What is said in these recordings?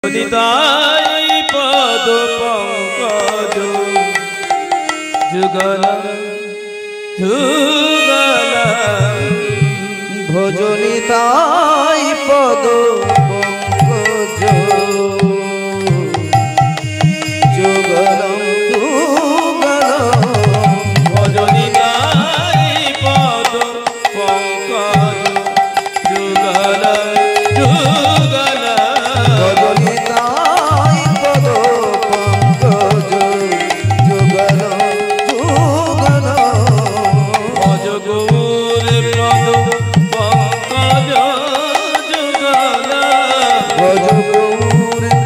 নিতাই পদ পঙ্কজ যুগল যুগল ভজনিতাই পদ পঙ্কজ যুগল যুগল ভজনিতাই পদ পঙ্কজ যুগল যুগল ভজনিতাই পদ পঙ্কজ যুগল যুগল ভজ গৌর পদ পঙ্কজ যুগল ভজ গৌর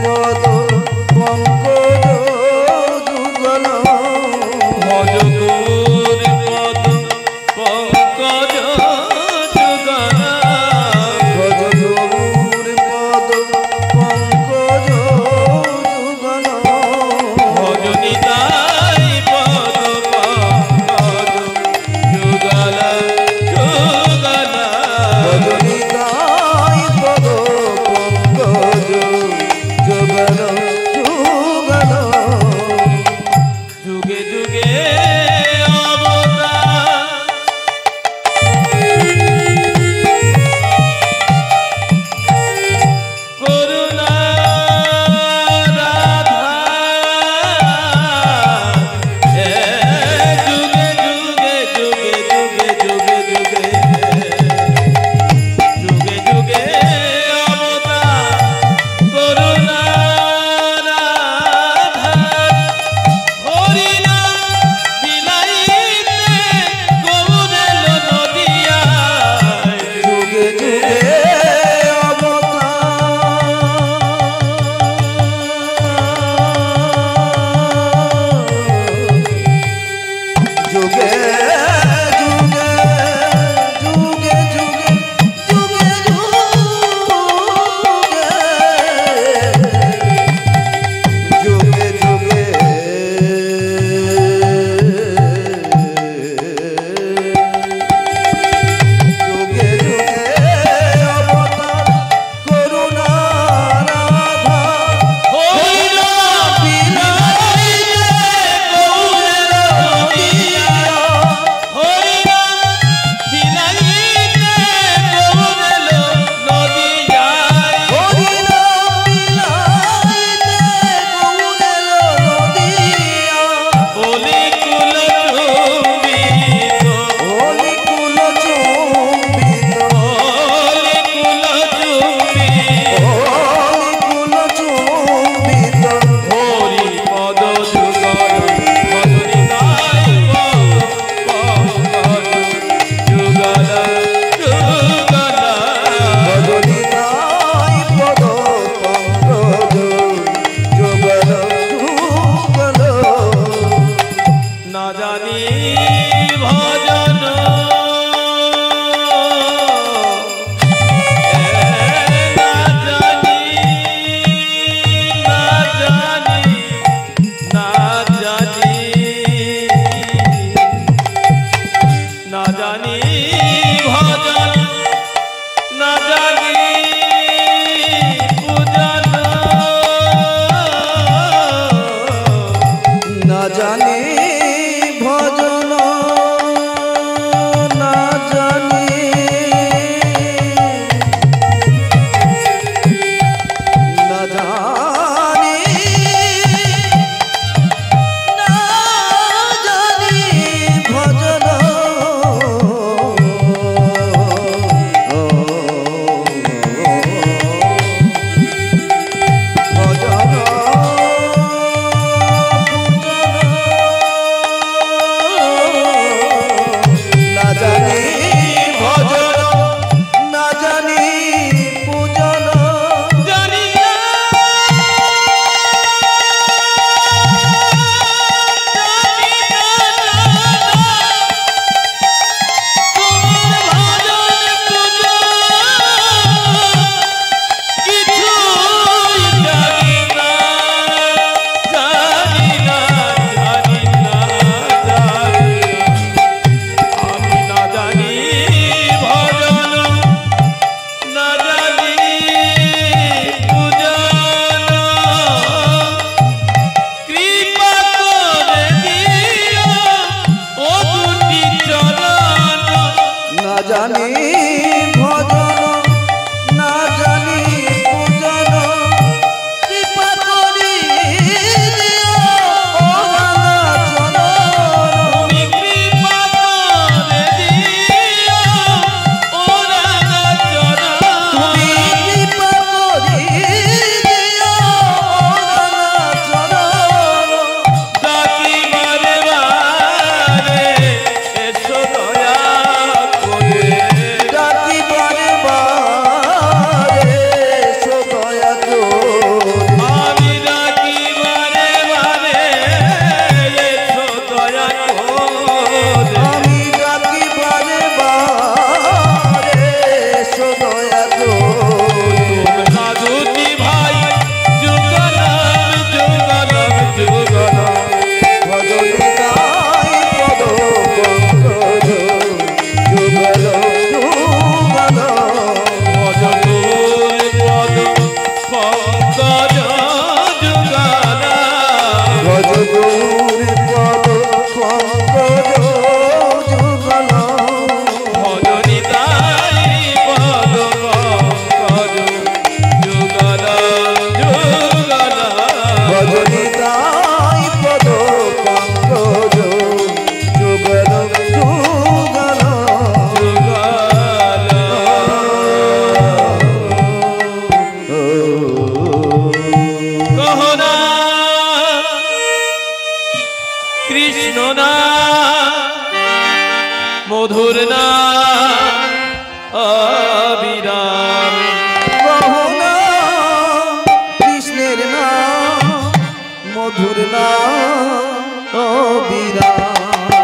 অবিরাম গহনা কৃষ্ণের নাম মধুর নাম অবিরাম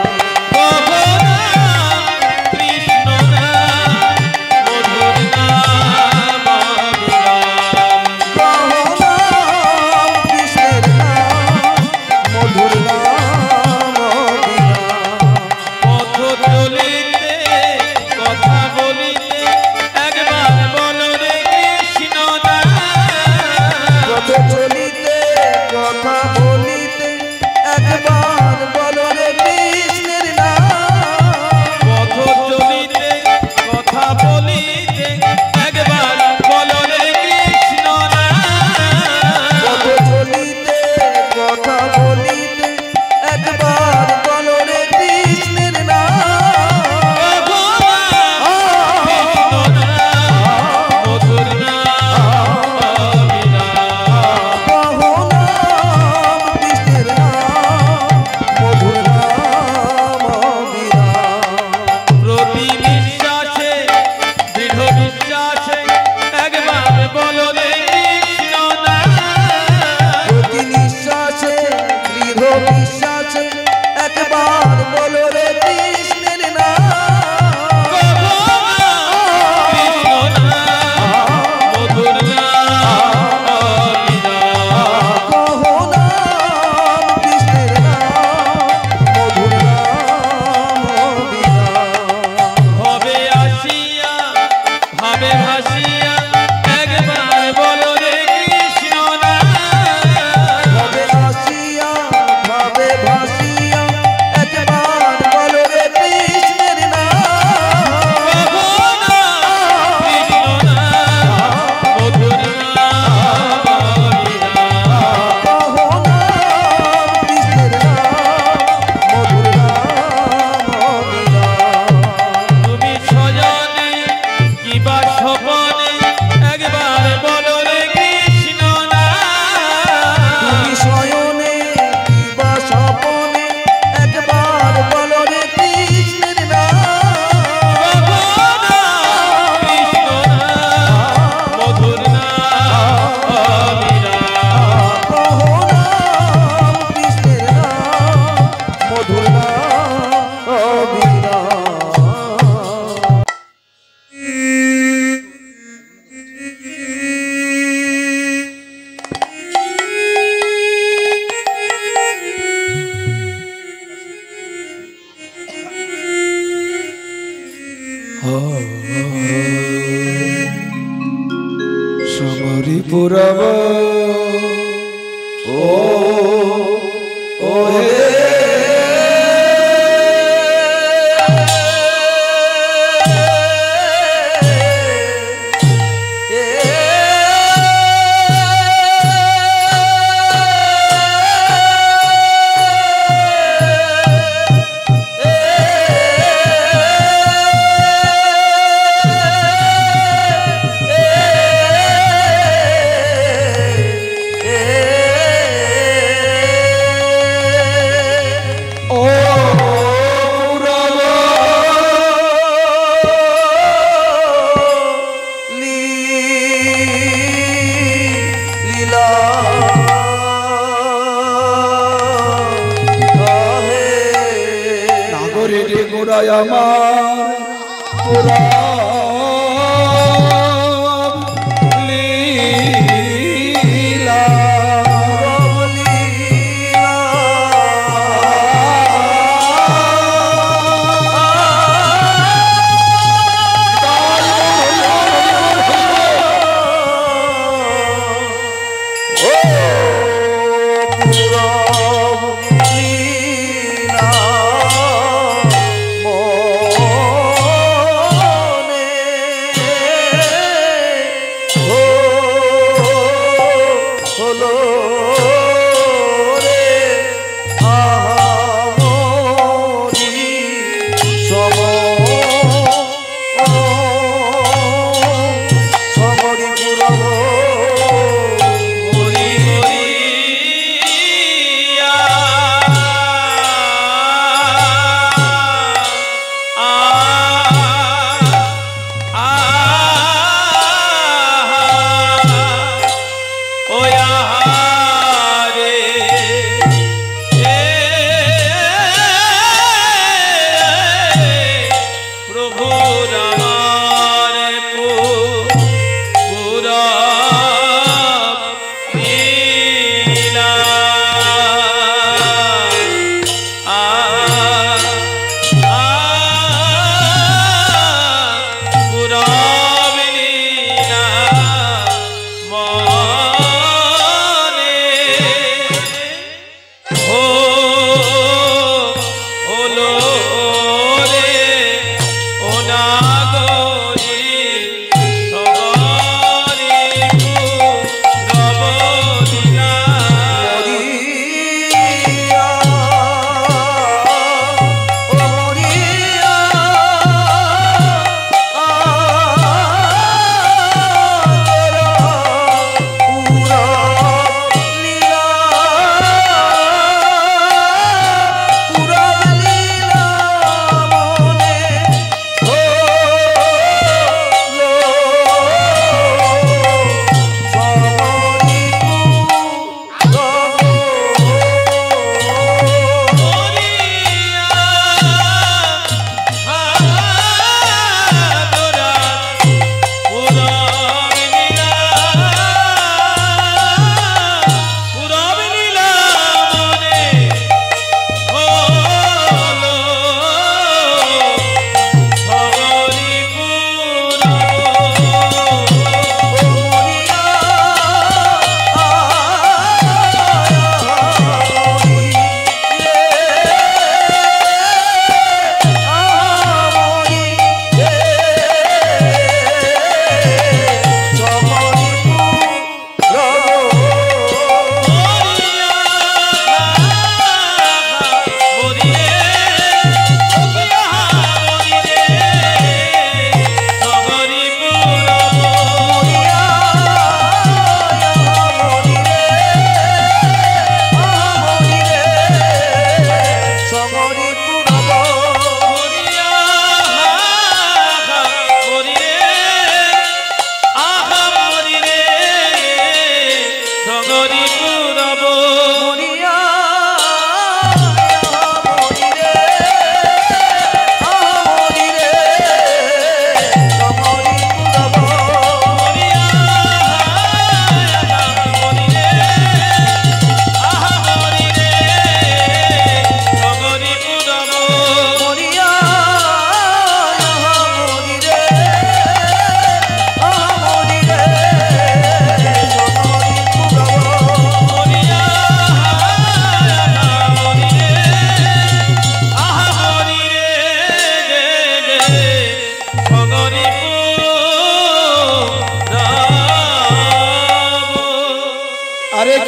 কৃষ্ণ নাম মধুর নাম অবিরাম গহনা কৃষ্ণের নাম মধুর নাম অবিরাম পথ চলিতে কথা বলিতে একবার বলো রে কৃষ্ণ নাম পথ চলিতে কথা বলিতে একবার বলো রে কৃষ্ণের নাম পথ চলিতে কথা বলিতে একবার বলো রে কৃষ্ণ নাম পথ চলিতে কথা বলিতে একবার বলো রে কৃষ্ণের নাম মধুর নাম অবিরাম কহো নাম কৃষ্ণের নাম মধুর নাম অবিরাম প্রতি বিশ্বাসে দৃঢ় বিশ্বাসে একবার বলো রে কৃষ্ণ নাম প্রতি নিঃশ্বাসে দৃঢ় বিশ্বাসে একবার বলো রে কৃষ্ণের নাম কৃষ্ণ নাম মধুর নাম অবিরাম কহো নাম কৃষ্ণের নাম মধুর নাম অবিরাম হবে আসিয়া ভাবে ভাসিয়া একবার বলো রে কৃষ্ণ নাম ভাবে আসিয়া ভাবে ভাসিয়া একবার বলো রে কৃষ্ণের নাম কৃষ্ণ নাম মধুর নাম অবিরাম কহো নাম কৃষ্ণের নাম মধুর নাম অবিরাম তুমি সজনে কিবা স্বপনে একবার বলো রে কৃষ্ণ নাম তুমি শয়নে কিবা স্বপনে একবার বলো রে কৃষ্ণের নাম কৃষ্ণ নাম মধুর নাম অবিরাম কহো নাম কৃষ্ণের নাম মধুর নাম অবিরাম সমরি পুরব ও ও হে লীলা নাগরের গোড়ায় আমার পুরা লীলা লীলা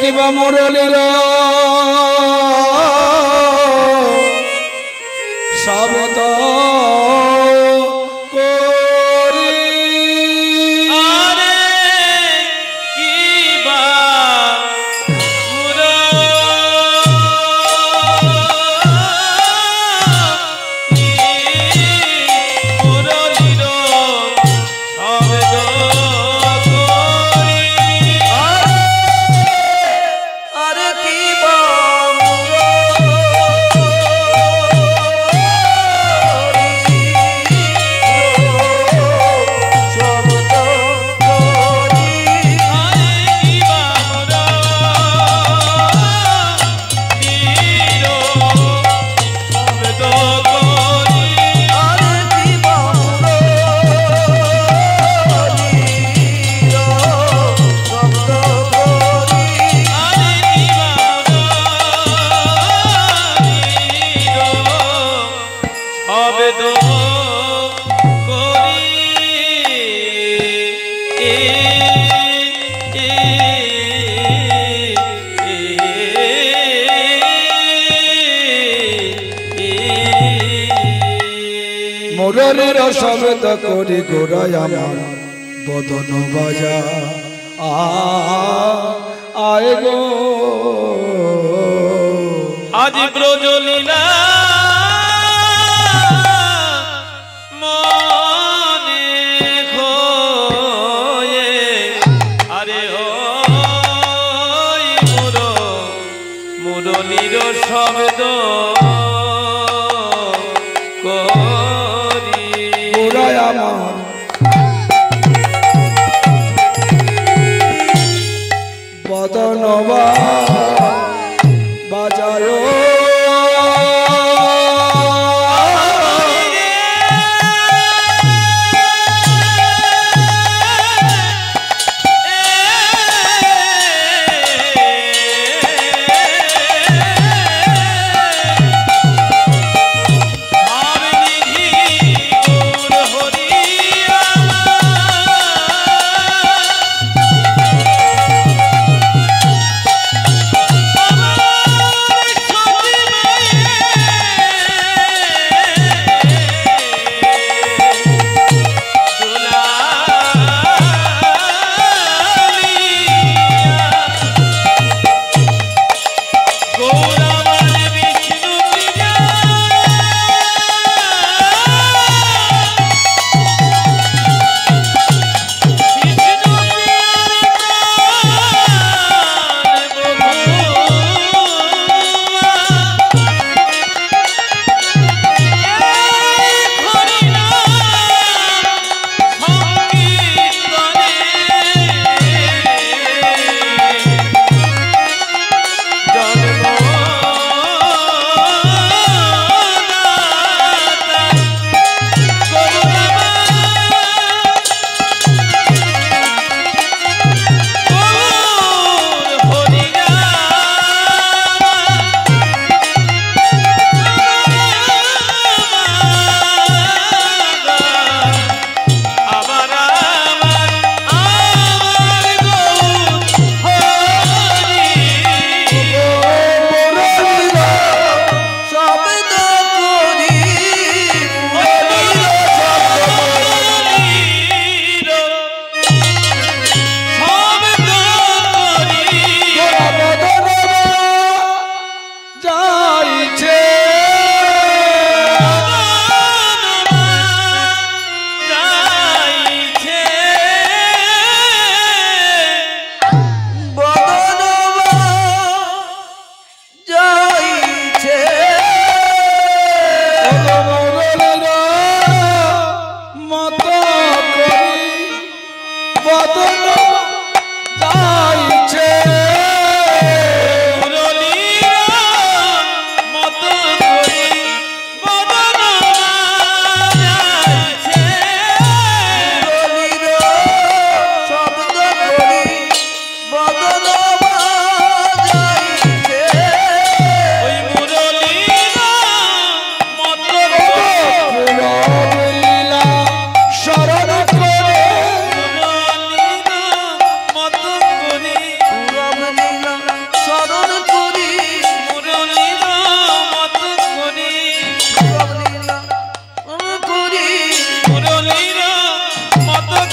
কিবা মুরলীর শব্দ করি আরে কিবা মুরলীর শব্দ করি আরে কি বা মুরলীর শব্দ করি গোড়ায় আমার বদন বাজা আয় গো আজ ব্রজলীলা মনে খোয়ে আরে ওই মুরলীর শব্দ করি গোড়ায় আমার বদন বাজায়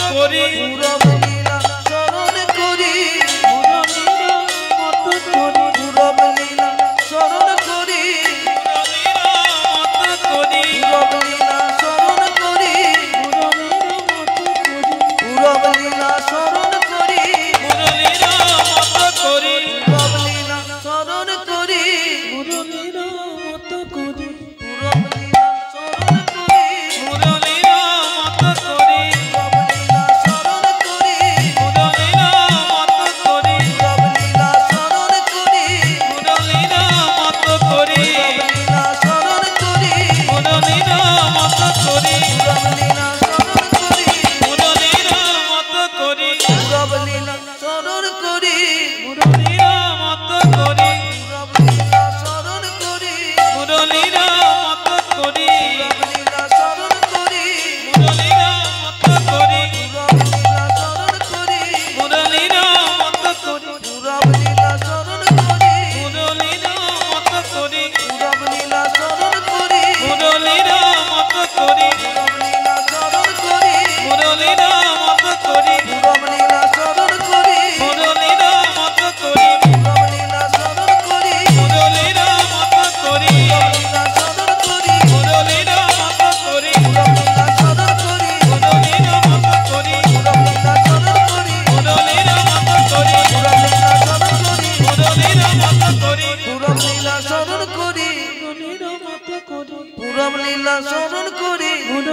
করি পুরবলীলা স্মরণ করি পুরবলীলা স্মরণ করি পুরবলীলা স্মরণ করি পুরবলীলা স্মরণ করি মুরলীর মতো করি পুরবলীলা স্মরণ করি পুরবলীলা স্মরণ করি মুরলীর মতো করি পুরবলীলা স্মরণ করি মুরলীর মতো করি পুরবলীলা স্মরণ করি মুরলীর মতো করি পুরবলীলা স্মরণ করি মুরলীর মতো করি পুরবলীলা স্মরণ করি মুরলীর মতো করি পুরবলীলা স্মরণ করি মুরলীর মতো করি পুরবলীলা স্মরণ করি মুরলীর মতো করি পুরবলীলা স্মরণ করি মুরলীর মতো করি পুরবলীলা স্মরণ করি মুরলীর মতো করি পুরবলীলা স্মরণ করি মুরলীর মতো করি পুরবলীলা স্মরণ করি মুরলীর মতো করি পুরবলীলা স্মরণ করি মুরলীর মতো করি পুরবলীলা স্মরণ করি মুরলীর মতো করি পুরবলীলা স্মরণ করি মুরলীর মতো করি পুরবলীলা স্মরণ করি মুরলীর মতো করি পুরবলীলা স্মরণ করি মুরলীর মতো করি পুরবলীলা স্মরণ করি মুরলীর মতো করি পুরবলীলা স্মরণ করি মুরলীর মতো করি পুরবলীলা স্মরণ করি পুরবলীলা স্মরণ করি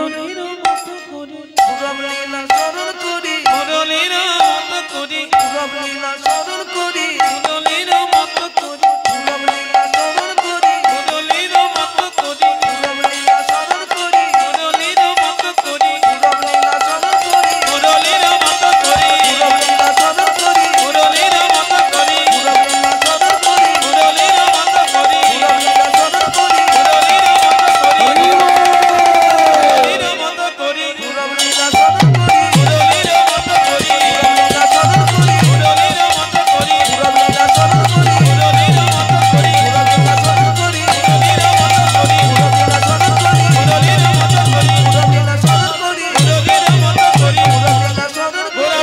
পুরবলীলা স্মরণ করি মুরলীর মতো করি পুরবলীলা স্মরণ করি মুরলীর মতো করি পুরবলীলা স্মরণ করি মুরলীর মতো করি পুরবলীলা স্মরণ করি মুরলীর মতো করি পুরবলীলা স্মরণ করি মুরলীর মতো করি পুরবলীলা স্মরণ করি মুরলীর মতো করি পুরবলীলা স্মরণ করি মুরলীর মতো করি পুরবলীলা স্মরণ করি মুরলীর মতো করি মুরলীর মতো করি পুরবলীলা স্মরণ করি মুরলীর মতো করি পুরবলীলা স্মরণ করি মুরলীর মতো করি পুরবলীলা স্মরণ করি মুরলীর মতো করি পুরবলীলা স্মরণ করি মুরলীর মতো করি পুরবলীলা স্মরণ করি মুরলীর মতো করি পুরবলীলা স্মরণ করি মুরলীর মতো করি পুরবলীলা স্মরণ করি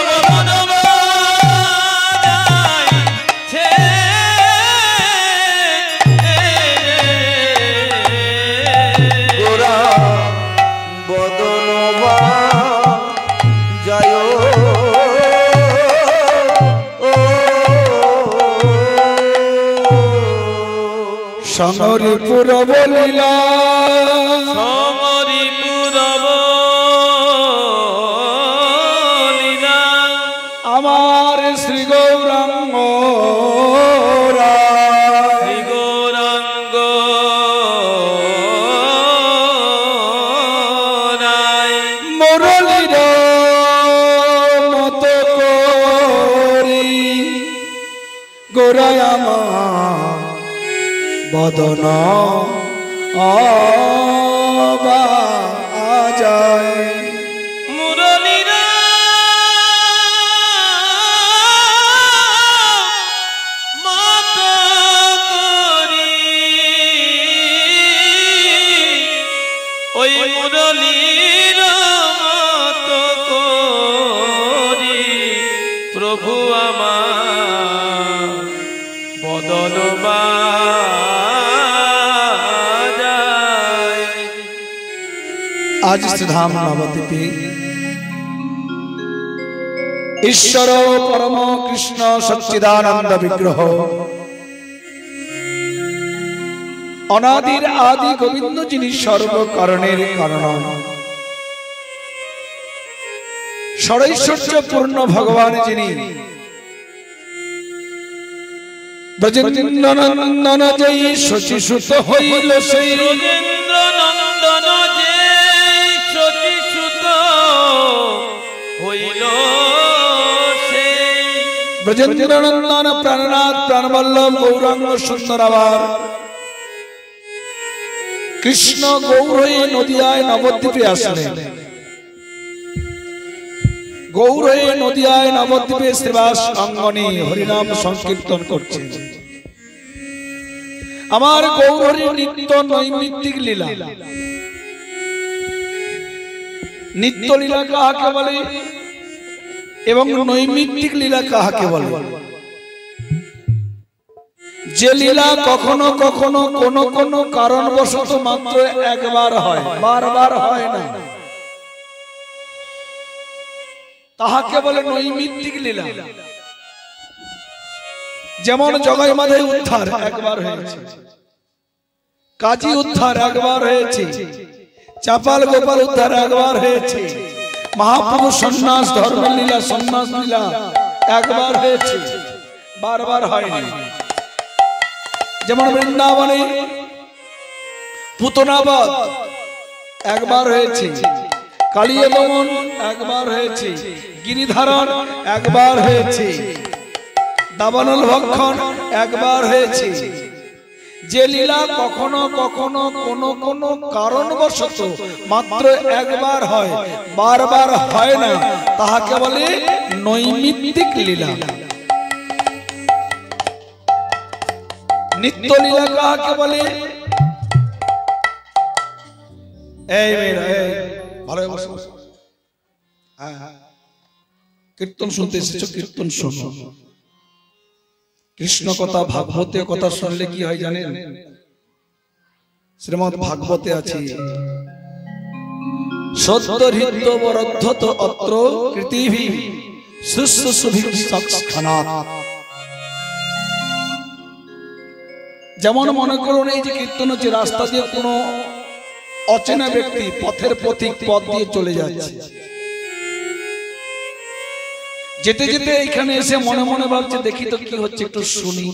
গোরা বদনবা যায় সমরিপুর বলিলা আমার শ্রী গৌরাঙ্গ রায় মুরলীর মতো করি গোরায় আমার বদন যায় ওই মুরলীর মতো করি প্রভু আমার বদন বাজায়। আজ ধাম নবদ্বীপে ঈশ্বর পরম কৃষ্ণ সচ্চিদানন্দ বিগ্রহ অনাদির আদি গোবিন্দ যিনি সর্বকারণের কারণ ষড়ৈশ্বর্য পূর্ণ ভগবান যিনি ব্রজেন্দ্রনন্দন জয়ী শচীসুত হইল সেই ব্রজেন্দ্র নন্দন যে সতীসুত হইল সেই ব্রজেন্দ্রনন্দন প্রাণনাথ প্রাণবল্লভ গৌরাঙ্গ সুন্দর আবার কৃষ্ণ গৌর হয়ে নদিয়ায় নবদ্বীপে আসলেন। গৌর হয়ে নদিয়ায় নবদ্বীপে শ্রীবাস অঙ্গনে হরিনাম সংকীর্তন করছেন। আমার গৌর হরি নিত্য নৈমিত্তিক লীলা। নিত্য লীলা কাকে বলে? এবং নৈমিত্তিক লীলা কাহাকে বলে? যে লীলা কখনো কখনো কোন কোন কারণবশত মাত্র একবার হয়, বারবার হয় না, তাহাকে বলে নৈমিত্তিক লীলা। যেমন জগাই মাধাই উদ্ধার একবার হয়েছে, কাজী উদ্ধার একবার হয়েছে, চাপাল গোপাল উদ্ধার একবার হয়েছে, মহাপ্রভু সন্ন্যাস ধর্মের লীলা সন্ন্যাস লীলা একবার হয়েছে, বারবার হয়নি। যেমন বৃন্দাবনে পুতনাবধ একবার হয়েছে, কালিয়া দমন একবার হয়েছে, গিরিধারণ একবার হয়েছে, দাবানল ভক্ষণ একবার হয়েছে। যে লীলা কখনো কখনো কোন কোন কারণবশত মাত্র একবার হয়, বারবার হয় না, তাহাকে বলে নৈমিত্তিক লীলা। নিত্য লীলা কাহাকে বলে? এই মেয়েরা, এই ভালো বসো, হ্যাঁ হ্যাঁ, কীর্তন শুনতে এসেছো, কীর্তন শোনো। কৃষ্ণ কথা ভাগবতে কথা শুনলে কি হয় জানেন? শ্রীমদ্ ভাগবতে আছে, সত্য হৃদ্য বরদ্ধত অত্র কৃতিভি শুশ্রূষুভিক্ষানাৎ। যেমন মনে করুন এই যে কীর্তন হচ্ছে, রাস্তা দিয়ে কোনো অচেনা ব্যক্তি পথের পথিক পথ দিয়ে চলে যাচ্ছে, যেতে যেতে এখানে এসে মনে মনে ভাবছে দেখি তো কি হচ্ছে, একটু শুনি।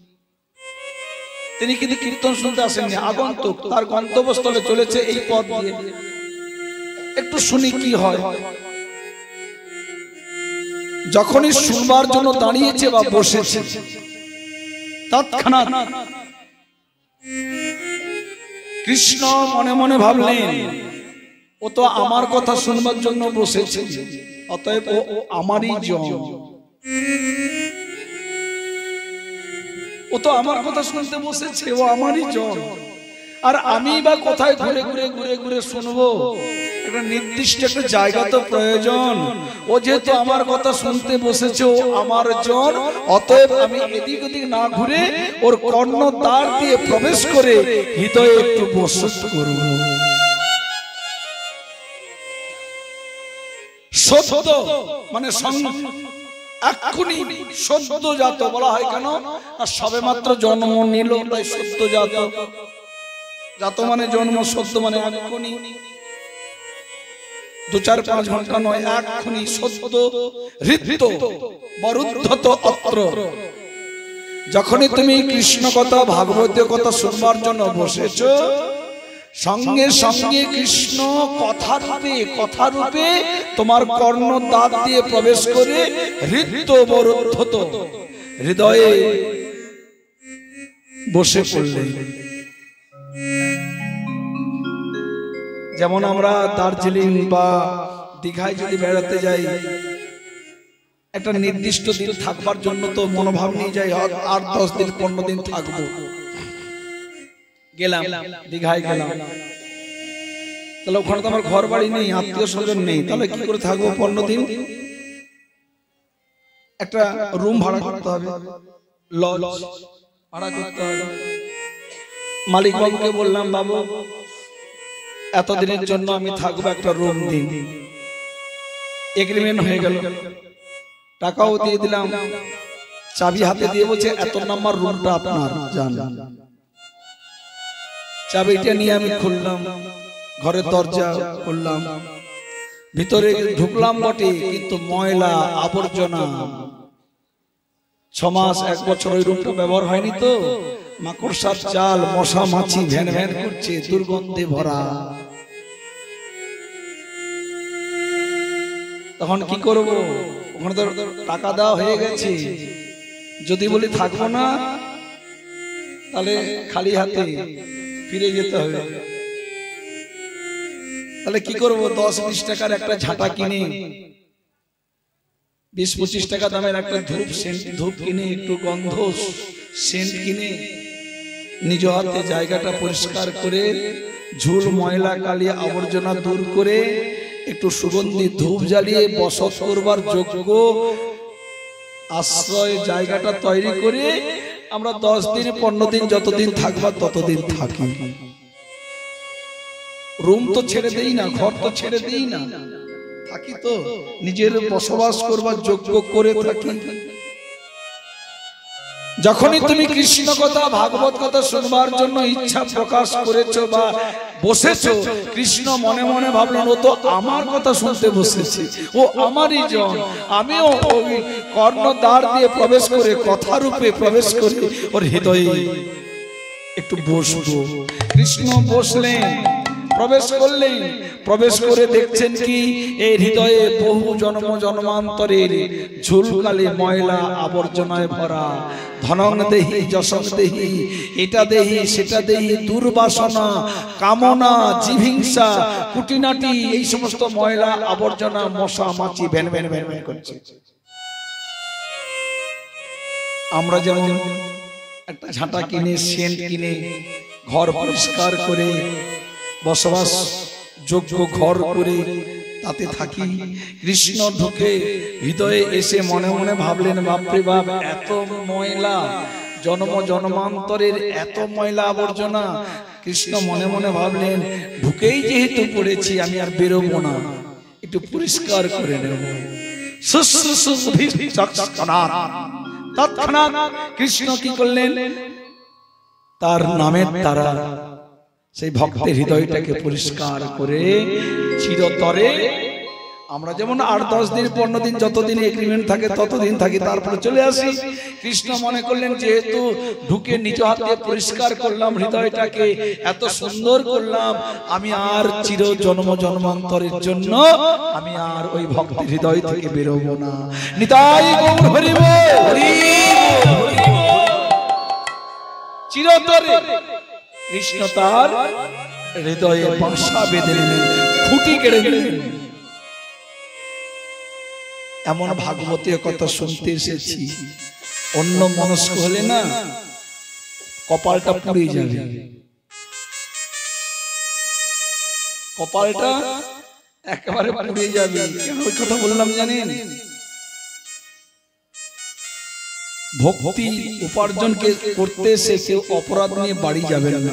তিনি কিন্তু কীর্তন শুনতে আসেননি, আগন্তুক, তার গন্তব্যস্থলে চলেছে এই পথ দিয়ে, একটু শুনি কি হয়। যখনই শুনবার জন্য দাঁড়িয়েছে বা বসেছে, তৎক্ষণাৎ কৃষ্ণ মনে মনে ভাবলেন ও তো আমার কথা শুনবার জন্য বসেছে, অতএব ও আমারই জন, ও তো আমার কথা শুনতে বসেছে, ও আমারই জন। আর আমি বা কোথায় ঘুরে ঘুরে ঘুরে ঘুরে শুনবো? একটা নির্দিষ্ট একটা জায়গা তো প্রয়োজন। ও যেহেতু আমার কথা শুনতে বসেছে, ও আমার জন, অতএব আমি এদিক ওদিক না ঘুরে ওর কর্ণদ্বার দিয়ে প্রবেশ করে হৃদয়ে একটু বসত করব। সত্য মানে এক্ষুনি সদ্যজাত বলা হয় কেন? আর সবে মাত্র জন্ম নিল, তাই সদ্যজাত। জাত মানে জন্ম, সদ্য মানে এক্ষুনি, 2-4-5 ঘন্টা নয়, এক্ষুনি সদ্য হৃদ্য বরুদ্ধত অত্র। যখনই তুমি কৃষ্ণ কথা ভাগবতীয় কথা শুনবার জন্য বসেছ, সঙ্গে সঙ্গে কৃষ্ণ কথা রূপে তোমার কর্ণদ্বার দিয়ে প্রবেশ করে হৃদ্য বরুদ্ধত হৃদয়ে বসে পড়লেন। যেমন আমরা দার্জিলিং বা দীঘায় যদি বেড়াতে যাই, একটা নির্দিষ্ট দিন থাকবার জন্য তো মনোভাব নিয়ে যাই, 8-10 দিন 15 দিন থাকবো। গেলাম দীঘায়, গেলাম, তাহলে ওখানে তো আমার ঘর বাড়ি নেই, আত্মীয় স্বজন নেই, তাহলে কি করে থাকবো 15 দিন? একটা রুম ভাড়া করতে হবে, লজ ভাড়া করতে হবে। মালিক বাবুকে বললাম, বাবু এতদিনের জন্য আমি থাকবো, একটা রুম দিন। এগ্রিমেন্ট হয়ে গেল, টাকাও দিয়ে দিলাম, চাবি হাতে দিয়ে বলছে এত নাম্বার রুমটা আপনার, যান। চাবিটা নিয়ে আমি খুললাম, ঘরের দরজা খুললাম, ভিতরে ঢুকলাম বটে, কিন্তু ময়লা আবর্জনা। 6 মাস 1 বছর ওই রুমটা ব্যবহার হয়নি তো, মাকড়সার জাল, মশা মাছি ভ্যান ভ্যান করছে, দুর্গন্ধে ভরা। তখন কি করব? ওখানে তো টাকা দেওয়া হয়ে গেছে, যদি বলি থাকবো না, তাহলে খালি হাতে ফিরে যেতে হবে। তাহলে কি করব? 10-20 টাকার একটা ঝাঁটা কিনে, 20-25 টাকা দামের একটা ধূপ কিনে, একটু গন্ধ সেন্ট কিনে, নিজ হাতে জায়গাটা পরিষ্কার করে, ঝুল ময়লা কালিয়া আবর্জনা দূর করে একটু সুগন্ধি ধূপ জ্বালিয়ে বসত করবার যোগ্য আশ্রয় জায়গাটা তৈরি করে আমরা 10 দিন 15 দিন যতদিন থাকবার ততদিন থাকি। রুম তো ছেড়ে দেই না, ঘর তো ছেড়ে দেই না, থাকি তো নিজের বসবাস করবার যোগ্য করে থাকি। যখনই তুমি কৃষ্ণ কথা ভাগবত কথা শুনবার জন্য ইচ্ছা প্রকাশ করেছো বা বসেছো, কৃষ্ণ মনে মনে ভাবলেন ও তো আমার কথা শুনতে বসেছে, ও আমারই জন, আমিও ওই কর্ণদ্বার দিয়ে প্রবেশ করে কথা রূপে প্রবেশ করে ওর হৃদয়ে একটু বসবো। কৃষ্ণ বসলেন, প্রবেশ করলেন, প্রবেশ করে দেখছেন কি এই হৃদয়ে বহু জন্ম জন্মান্তরের ঝুলকালে ময়লা আবর্জনায় ভরা, ধনং দেহি যশং দেহি, এটা দেহি সেটা দেহি, দুর্বাসনা, কামনা, জিভিংসা, কুটিনাটি, এই সমস্ত ময়লা আবর্জনা মশা মাছি ভ্যান ভ্যান ভ্যান ভ্যান করছে। আমরা যেমন একটা ঝাঁটা কিনে, সেন্ট কিনে ঘর পরিষ্কার করে বসবাস যোগ্য ঘর করে তাতে থাকি, কৃষ্ণ ঢুকে হৃদয়ে এসে মনে মনে ভাবলেন বাপরে বাপ, এত ময়লা, জন্ম জন্মান্তরের এত ময়লা আবর্জনা। কৃষ্ণ মনে মনে ভাবলেন ঢুকেই যেহেতু পড়েছি আমি আর বেরোবো না, একটু পরিষ্কার করে নেব। তৎক্ষণাৎ কৃষ্ণ কি করলেন, তার নামের দ্বারা সেই ভক্তের হৃদয়টাকে পরিষ্কার করে চিরতরে, আমরা যেমন 8-10 দিন 15 দিন যতদিন এগ্রিমেন্ট থাকে ততদিন থাকি, তারপরে চলে আসি। কৃষ্ণ মনে করলেন যেহেতু ঢুকে নিজ হাতে পরিষ্কার করলাম হৃদয়টাকে, এত সুন্দর করলাম, আমি আর চির জন্ম জন্মান্তরের জন্য আমি আর ওই ভক্তের হৃদয় থেকে বেরোবো না। নিতাই গৌর হরি বল। চিরতরে কৃষ্ণ তার হৃদয়ে বাসা বেঁধে নিলেন, খুঁটি কেড়ে নিলেন। এমন ভাগবতীয় কথা শুনতে এসেছি, অন্য মনস্ক হলে না কপালটা পুড়ে যাবে, কপালটা একেবারে পুড়ে যাবে। কেন ওই কথা বললাম জানেন? ভক্তি উপার্জন করতে এসে কেউ অপরাধ নিয়ে বাড়ি যাবেন না।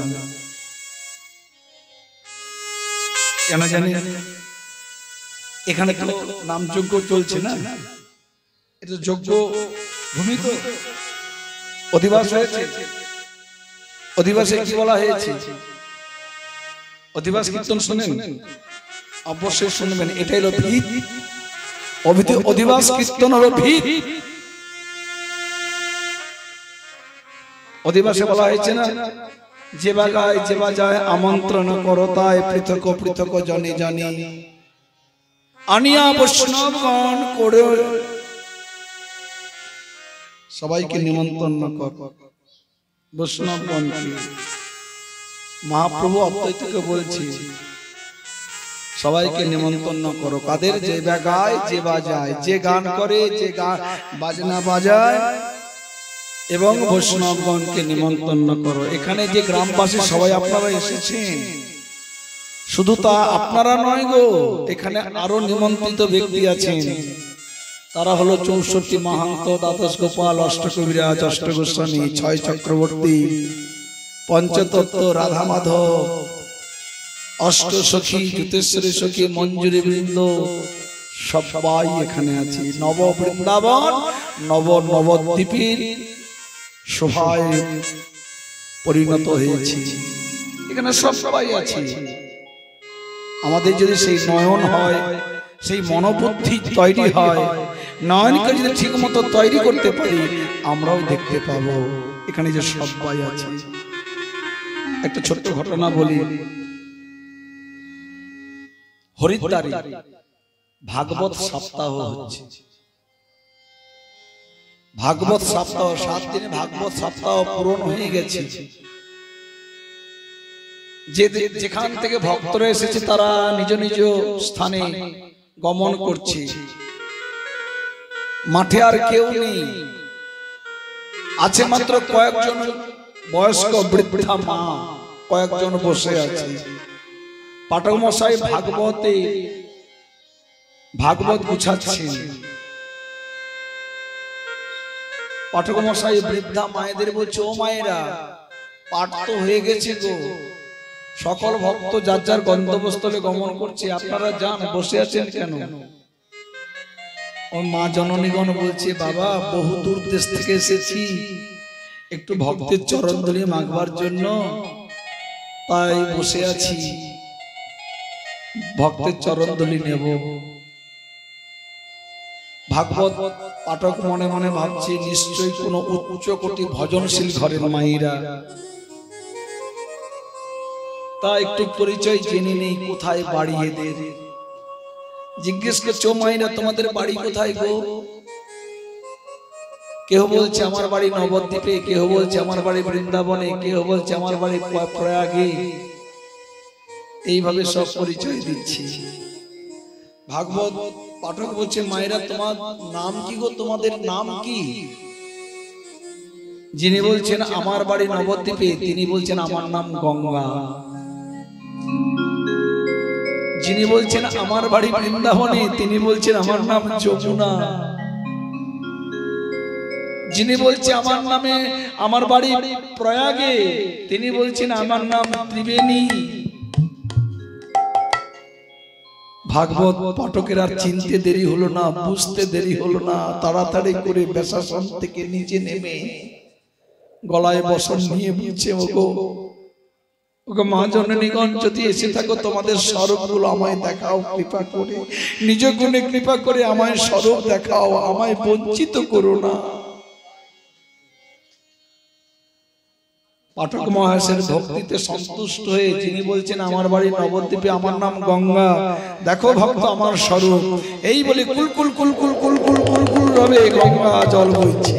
কেন জানেন? এখানে তো নামযজ্ঞ চলছে না, এটা যজ্ঞ ভূমি, তো অধিবাস হয়েছে। অধিবাসে কি বলা হয়েছে? অধিবাস কীর্তন শুনেন? অবশ্যই শুনবেন, এটাই হলো ভিত। অধিবাস কীর্তন হলো ভিত। অধিবাসে বলা হয়েছে না, যে বা গায় যে বা যায় আমন্ত্রণ করো তাই পৃথক পৃথক জনে জনে আনিয়া বৈষ্ণবগণ করে সবাইকে নিমন্ত্রণ কর। বৈষ্ণবগণকে মহাপ্রভু অদ্বৈতকে বলছি সবাইকে নিমন্ত্রণ করো। কাদের? যে বা গায় যে বা যায়, যে গান করে, যে গান বাজনা বাজায়, এবং বৈষ্ণবগণকে নিমন্ত্রণ করো। এখানে যে গ্রামবাসী সবাই আপনারা এসেছেন, শুধু তা আপনারা নয় গো, এখানে আরো নিমন্ত্রিত ব্যক্তি আছেন। তারা হলো 64 মাহান্ত, দ্বাদশ গোপাল, অষ্টকবিরাজ, অষ্টগোস্বামী, 6 চক্রবর্তী, পঞ্চতত্ত্ব, রাধা মাধব, অষ্টসখী, যুতেশ্বরী সখী, মঞ্জুরি বৃন্দ, সবাই এখানে আছে। নব বৃন্দাবন, নবদ্বীপের শোভায় পরিণত হয়েছে। এখানে সবাই আছে। আমাদের যদি সেই নয়ন হয়, সেই মনোবুদ্ধি তৈরি হয়, নয়নকে যদি ঠিক মতো তৈরি করতে পারি, আমরাও দেখতে পাবো এখানে যে সবাই আছে। একটা ছোট্ট ঘটনা বলি। হরিদ্বারে ভাগবত সপ্তাহ হচ্ছে। ভাগবত সপ্তাহ 7 দিনে ভাগবত সপ্তাহ পূরণ হয়ে গেছে। যেখান থেকে ভক্তরা এসেছে তারা নিজ নিজ স্থানে গমন করছে। মাঠে আর কেউ নেই, আছে মাত্র কয়েকজন বয়স্ক বৃদ্ধা মা, কয়েকজন বসে আছে। পাঠক মশাই ভাগবতে ভাগবত গুছাচ্ছেন। পাঠক মশাই বৃদ্ধা মায়েদের বলছে, ও মায়েরা, পাঠ তো হয়ে গেছে গো, সকল ভক্ত যার যার গন্তব্যস্থলে গমন করছে, আপনারা যান, বসে আছেন কেন? ও মা জননীগণ বলছে, বাবা বহু দূর দেশ থেকে এসেছি একটু ভক্তের চরণ ধরে মাগবার জন্য, তাই বসে আছি, ভক্তের চরণ ধরে নেব। ভাগবত পাঠক মনে মনে ভাবছে, নিশ্চয়ই কোনো উচ্চ কোটি ভজনশীল ঘরের মায়েরা, তা একটু পরিচয় জেনে নেই, কোথায় বাড়ি এদের। জিজ্ঞেস করছে, মায়েরা তোমাদের বাড়ি কোথায় গো? কেউ বলছে আমার বাড়ি নবদ্বীপে, কেউ বলছে আমার বাড়ি বৃন্দাবনে, কেউ বলছে আমার বাড়ি প্রয়াগে। এইভাবে সব পরিচয় দিচ্ছি। ভাগবত পাঠক বলছে, মায়েরা তোমার নাম কি গো? তোমাদের নাম কি? যিনি বলছেন আমার বাড়ি নবদ্বীপে, তিনি বলছেন আমার নাম গঙ্গা। যিনি বলছেন আমার বাড়ি বৃন্দাবনে, তিনি বলছেন আমার নাম যমুনা। যিনি বলছে আমার বাড়ি প্রয়াগে, তিনি বলছেন আমার নাম ত্রিবেণী। ভাগবত পাঠকের আর চিনতে দেরি হলো না, বুঝতে দেরি হলো না, তাড়াতাড়ি করে বেশাসন থেকে নিচে নেমে গলায় বসন নিয়ে বলছে, ওগো মা জননীগণ, যদি এসে থাকো তোমাদের স্বরূপগুলো আমায় দেখাও কৃপা করে, নিজ গুণে কৃপা করে আমায় স্বরূপ দেখাও, আমায় বঞ্চিত করো না। পাঠক মহাশয়ের ভক্তিতে সন্তুষ্ট হয়ে যিনি বলছেন আমার বাড়ি নবদ্বীপে, আমার নাম গঙ্গা, দেখো ভক্ত আমার স্বরূপ, এই বলে কুলকুল কুলকুল কুলকুল কুলকুল রবে গঙ্গা জল বইছে।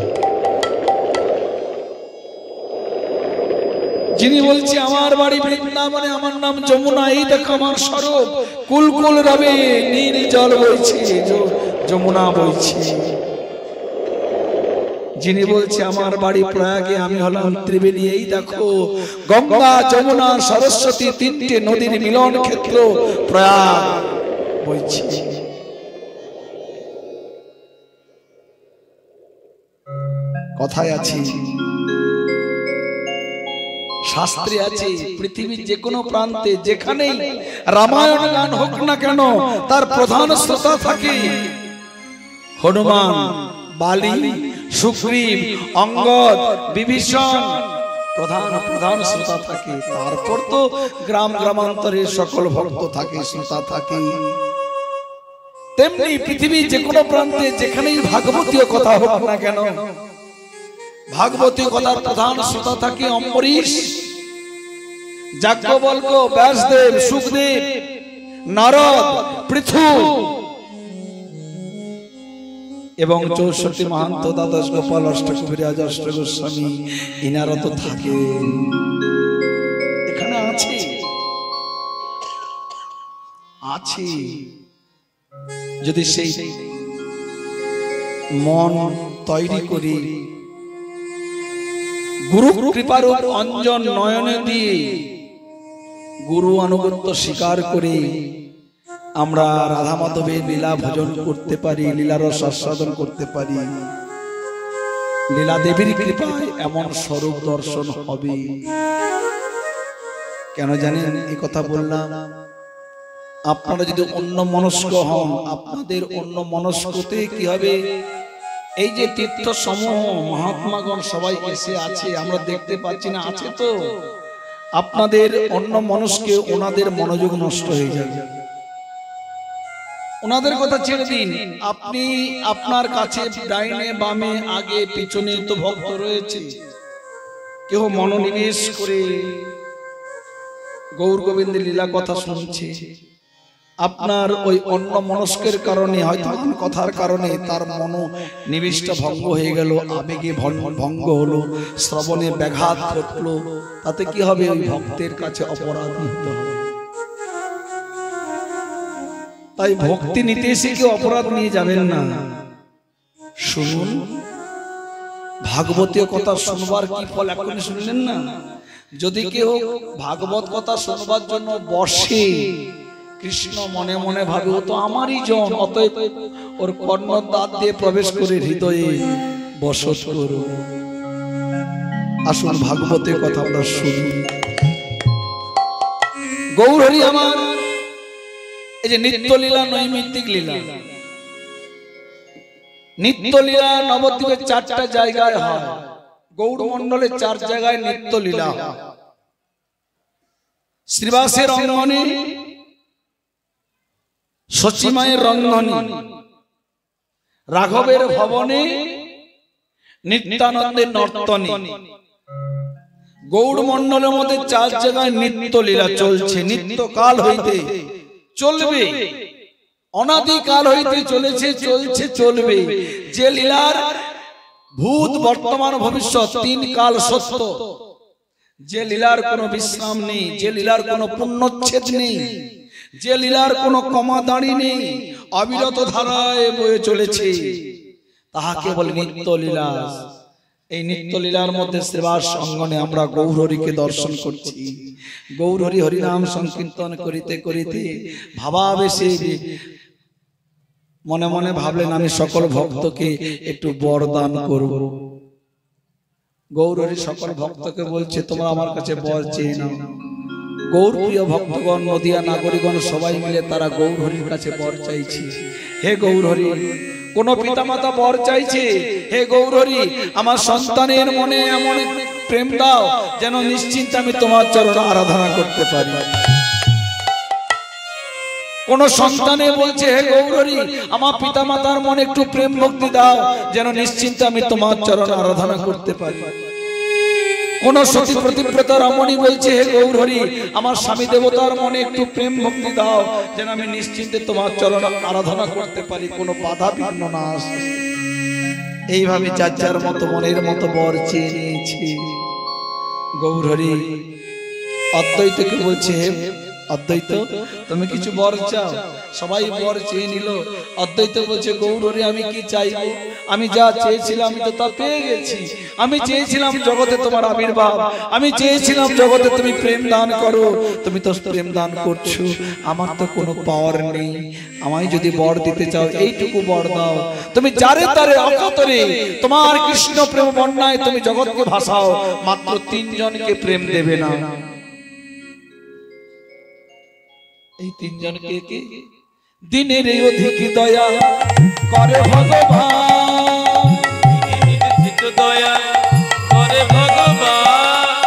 যিনি বলছে আমার বাড়ি বৃন্দাবনে, আমার নাম যমুনা, এই দেখো আমার স্বরূপ, কুলকুল রবে নীল জল বইছে, যমুনা বইছে। যিনি বলছে আমার বাড়ি প্রয়াগে, আমি হলাম ত্রিবেণী, এই দেখো গঙ্গা যমুনা সরস্বতী তিনটে নদীর মিলন ক্ষেত্র প্রয়াগ বইছে। কথায় আছে, শাস্ত্রে আছে, পৃথিবীর যে কোনো প্রান্তে যেখানেই রামায়ণ গান হোক না কেন, তার প্রধান শ্রোতা থাকে হনুমান, বালি, সুগ্রীব, অঙ্গদ, বিভীষণ, প্রধান শ্রোতা থাকে। তারপর তো গ্রাম গ্রামান্তরে সকল ভক্ত থাকে, শ্রোতা থাকে। তেমনি পৃথিবীর যে কোনো প্রান্তে যেখানেই ভাগবতীয় কথা হোক না কেন, ভাগবতীয় কথার প্রধান শ্রোতা থাকে অম্বরীশ, যাজ্ঞবল্ক্য, ব্যাসদেব, সুখদেব, নারদ, পৃথু এবং 64 মহান্ত, দ্বাদশ গোপাল, অষ্টকবিরাজ, অষ্টগোস্বামী, ইনারা তো থাকে, এখানে আছে। যদি সেই মন তৈরি করি, গুরু কৃপার অঞ্জন নয়নে দিয়ে গুরু আনুগত্য স্বীকার করে আমরা রাধা মাধবের লীলা ভজন করতে পারি, লীলারস আস্বাদন করতে পারি, লীলা দেবীর কৃপায় এমন স্বরূপ দর্শন হবে। কেন জানেন এই কথা বললাম? আপনারা যদি অন্য মনস্ক হন, আপনাদের অন্য মনস্কতে কি হবে? এই যে তীর্থ সমূহ মহাত্মাগণ সবাই এসে আছে, আমরা দেখতে পাচ্ছি না, আছে তো, আপনাদের অন্য মনস্কে ওনাদের মনোযোগ নষ্ট হয়ে যাবে। ওনাদের কথা ছেড়ে দিন, আপনি আপনার কাছে ডাইনে বামে আগে পিছনে তো ভক্ত রয়েছে, কেউ মনোনিবেশ করে গৌর গোবিন্দের লীলা কথা শুনছে। আপনার ওই অন্য মনস্কের কারণে, হয়তো কথার কারণে তার মনোনিবেশটা ভঙ্গ হয়ে গেল, আবেগে ভঙ্গ হলো, শ্রবণে ব্যাঘাত ঘটলো, তাতে কি হবে? ওই ভক্তের কাছে অপরাধী হতে হবে। তাই ভক্তি নিতে এসে কেউ অপরাধ নিয়ে যাবেন না। শুনুন, ভাগবতীয় কথা শুনবার কি ফল এখনই শুনলেন না? যদি কেউ ভাগবত কথা শুনবার জন্য বসে, কৃষ্ণ মনে মনে ভাবে ও তো আমারই জন, অতএব ওর কর্ণর দাঁত দিয়ে প্রবেশ করে হৃদয়ে বসত করো। আসুন ভাগবতের কথা আমরা শুনি। গৌরহরি আমার এই যে নিত্য লীলা নৈমিত্তিক লীলা, নিত্য লীলা নবদ্বীপের 4টা জায়গায় হয়, গৌড় মণ্ডলে 4 জায়গায় নিত্য লীলা হয়। শ্রীবাসের রঙ্গনে, সচিমায়ের রঙ্গনে, রাঘবের ভবনে, নিত্যানন্দের নর্তনে। গৌড় মণ্ডলের মধ্যে 4 জায়গায় নিত্য লীলা চলছে, নিত্য কাল হইতে চলবে, অনাদিকাল হইতে চলেছে, চলছে, চলবে। যে লীলার ভূত বর্তমান ভবিষ্যৎ 3 কাল সত্য, যে লীলার কোনো বিশ্রাম নেই, যে লীলার কোনো পুণ্যচ্ছেদ নেই, যে লীলার কোনো কমা দাঁড়ি নেই, অবিরত ধারায় বয়ে চলেছে, তাহাকে বলে নিত্য লীলা। এই নিত্য লীলার মধ্যে শ্রীবাস অঙ্গনে আমরা গৌরহরিকে দর্শন করছি। গৌরহরি হরিনাম সংকীর্তন করিতে করিতে ভাবাবেশে মনে মনে ভাবলেন আমি সকল ভক্তকে একটু বরদান করব। গৌরহরি সকল ভক্তকে বলছে তোমরা আমার কাছে বর চেয়ে নাও। গৌর প্রিয় ভক্তগণ, নদিয়া নাগরিকগণ সবাই মিলে তারা গৌরহরির কাছে বর চাইছে। হে গৌরহরি, কোন পিতামাতা বর চাইছে, হে গৌরহরি আমার সন্তানের মনে এমন প্রেম দাও যেন নিশ্চিন্তে আমি তোমার চরণ আরাধনা করতে পারি। কোন সন্তানে বলছে হে গৌরহরি আমার পিতামাতার মনে একটু প্রেম ভক্তি দাও যেন নিশ্চিন্তে আমি তোমার চরণ আরাধনা করতে পারি। কোন সতী প্রতিব্রতা রমণী বলছে হে গৌরহরি আমার স্বামী দেবতার মনে একটু প্রেম ভক্তি দাও যেন আমি নিশ্চিন্তে তোমার চরণ আরাধনা করতে পারি, কোনো বাধা বিঘ্ন না আসে। এইভাবে যার যার মতো মনের মতো বর চেয়ে নিয়েছে। গৌরহরি অদ্বৈতকে বলছে হে অদ্বৈত তুমি কিছু বর চাও। সবাই বর চেয়ে নিল। অদ্বৈত বলছে গৌরহরি আমি কি চাইবো, আমি যা চেয়েছিলাম আমি তো তা পেয়ে গেছি। আমি চেয়েছিলাম জগতে তোমার আবির্ভাব, আমি চেয়েছিলাম জগতে তুমি প্রেম দান করো, তুমি তো প্রেম দান করছো। আমার তো কোনো পাওয়ার নেই, আমায় যদি বর দিতে চাও এইটুকু বর দাও। তুমি যারে তারে অকাতরে তোমার কৃষ্ণ প্রেম বন্যায় তুমি জগৎকে ভাসাও, মাত্র 3 জনকে প্রেম দেবে না। এই 3 জনকে কে? দিনের অধিক দয়া করে ভগবান, দয়া করে ভগবান,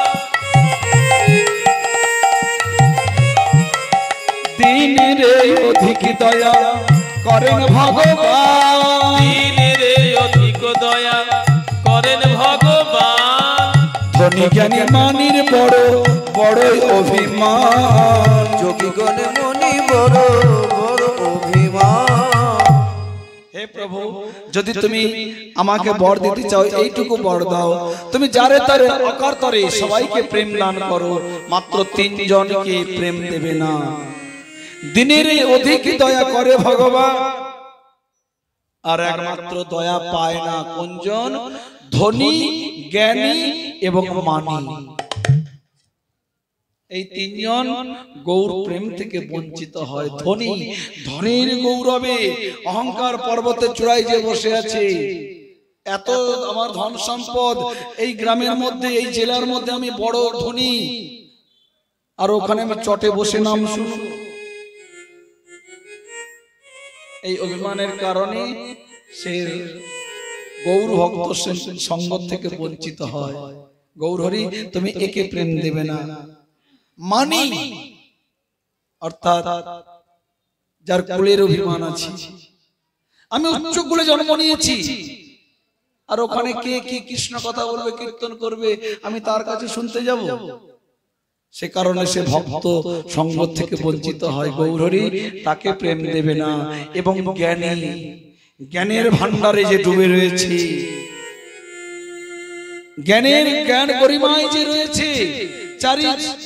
দিনের অধিক দয়া করেন ভগবান, দিনের অধিক দয়া করেন ভগবান। ধনী জ্ঞানী মানির বড় বড় অভিমান, যোগীগণে মনি বড় বড় অভিমান। হে প্রভু যদি তুমি আমাকে বর দিতে চাও এইটুকু বর দাও, তুমি যারে তারে অকাতরে সবাইকে প্রেম দান করো, মাত্র 3 জনকে প্রেম দেবে না। দিনের অধিক দয়া করে ভগবান, আর একমাত্র দয়া পায় না কোনজন? ধনী জ্ঞানী এবং মানী। এই 3 জন গৌর প্রেম থেকে বঞ্চিত হয়। ধনী, ধনীর গৌরবে অহংকার পর্বতের চূড়ায় যে বসে আছে, এত আমার ধন সম্পদ, এই গ্রামের মধ্যে এই জেলার মধ্যে আমি বড় ধনী, আর ওখানে আমি চটে বসে নাম শুনব। এই অভিমানের কারণে সে গৌর ভক্ত সঙ্গ থেকে বঞ্চিত হয়। গৌরহরি তুমি একে প্রেম দেবে না। মানি অর্থাৎ যার কুলের অভিমান আছে, আমি উচ্চ কুলে জন্ম নিয়েছি, আর ওখানে কে কি কৃষ্ণ কথা বলবে, কীর্তন করবে, আমি তার কাছে শুনতে যাব? সে কারণে সে ভক্ত সঙ্গ থেকে বঞ্চিত হয়। গৌরহরি তাকে প্রেম দেবে না। এবং জ্ঞানী, জ্ঞানের ভান্ডারে যে ডুবে রয়েছে, জ্ঞানের জ্ঞান গরিমায় যে রয়েছে, চারি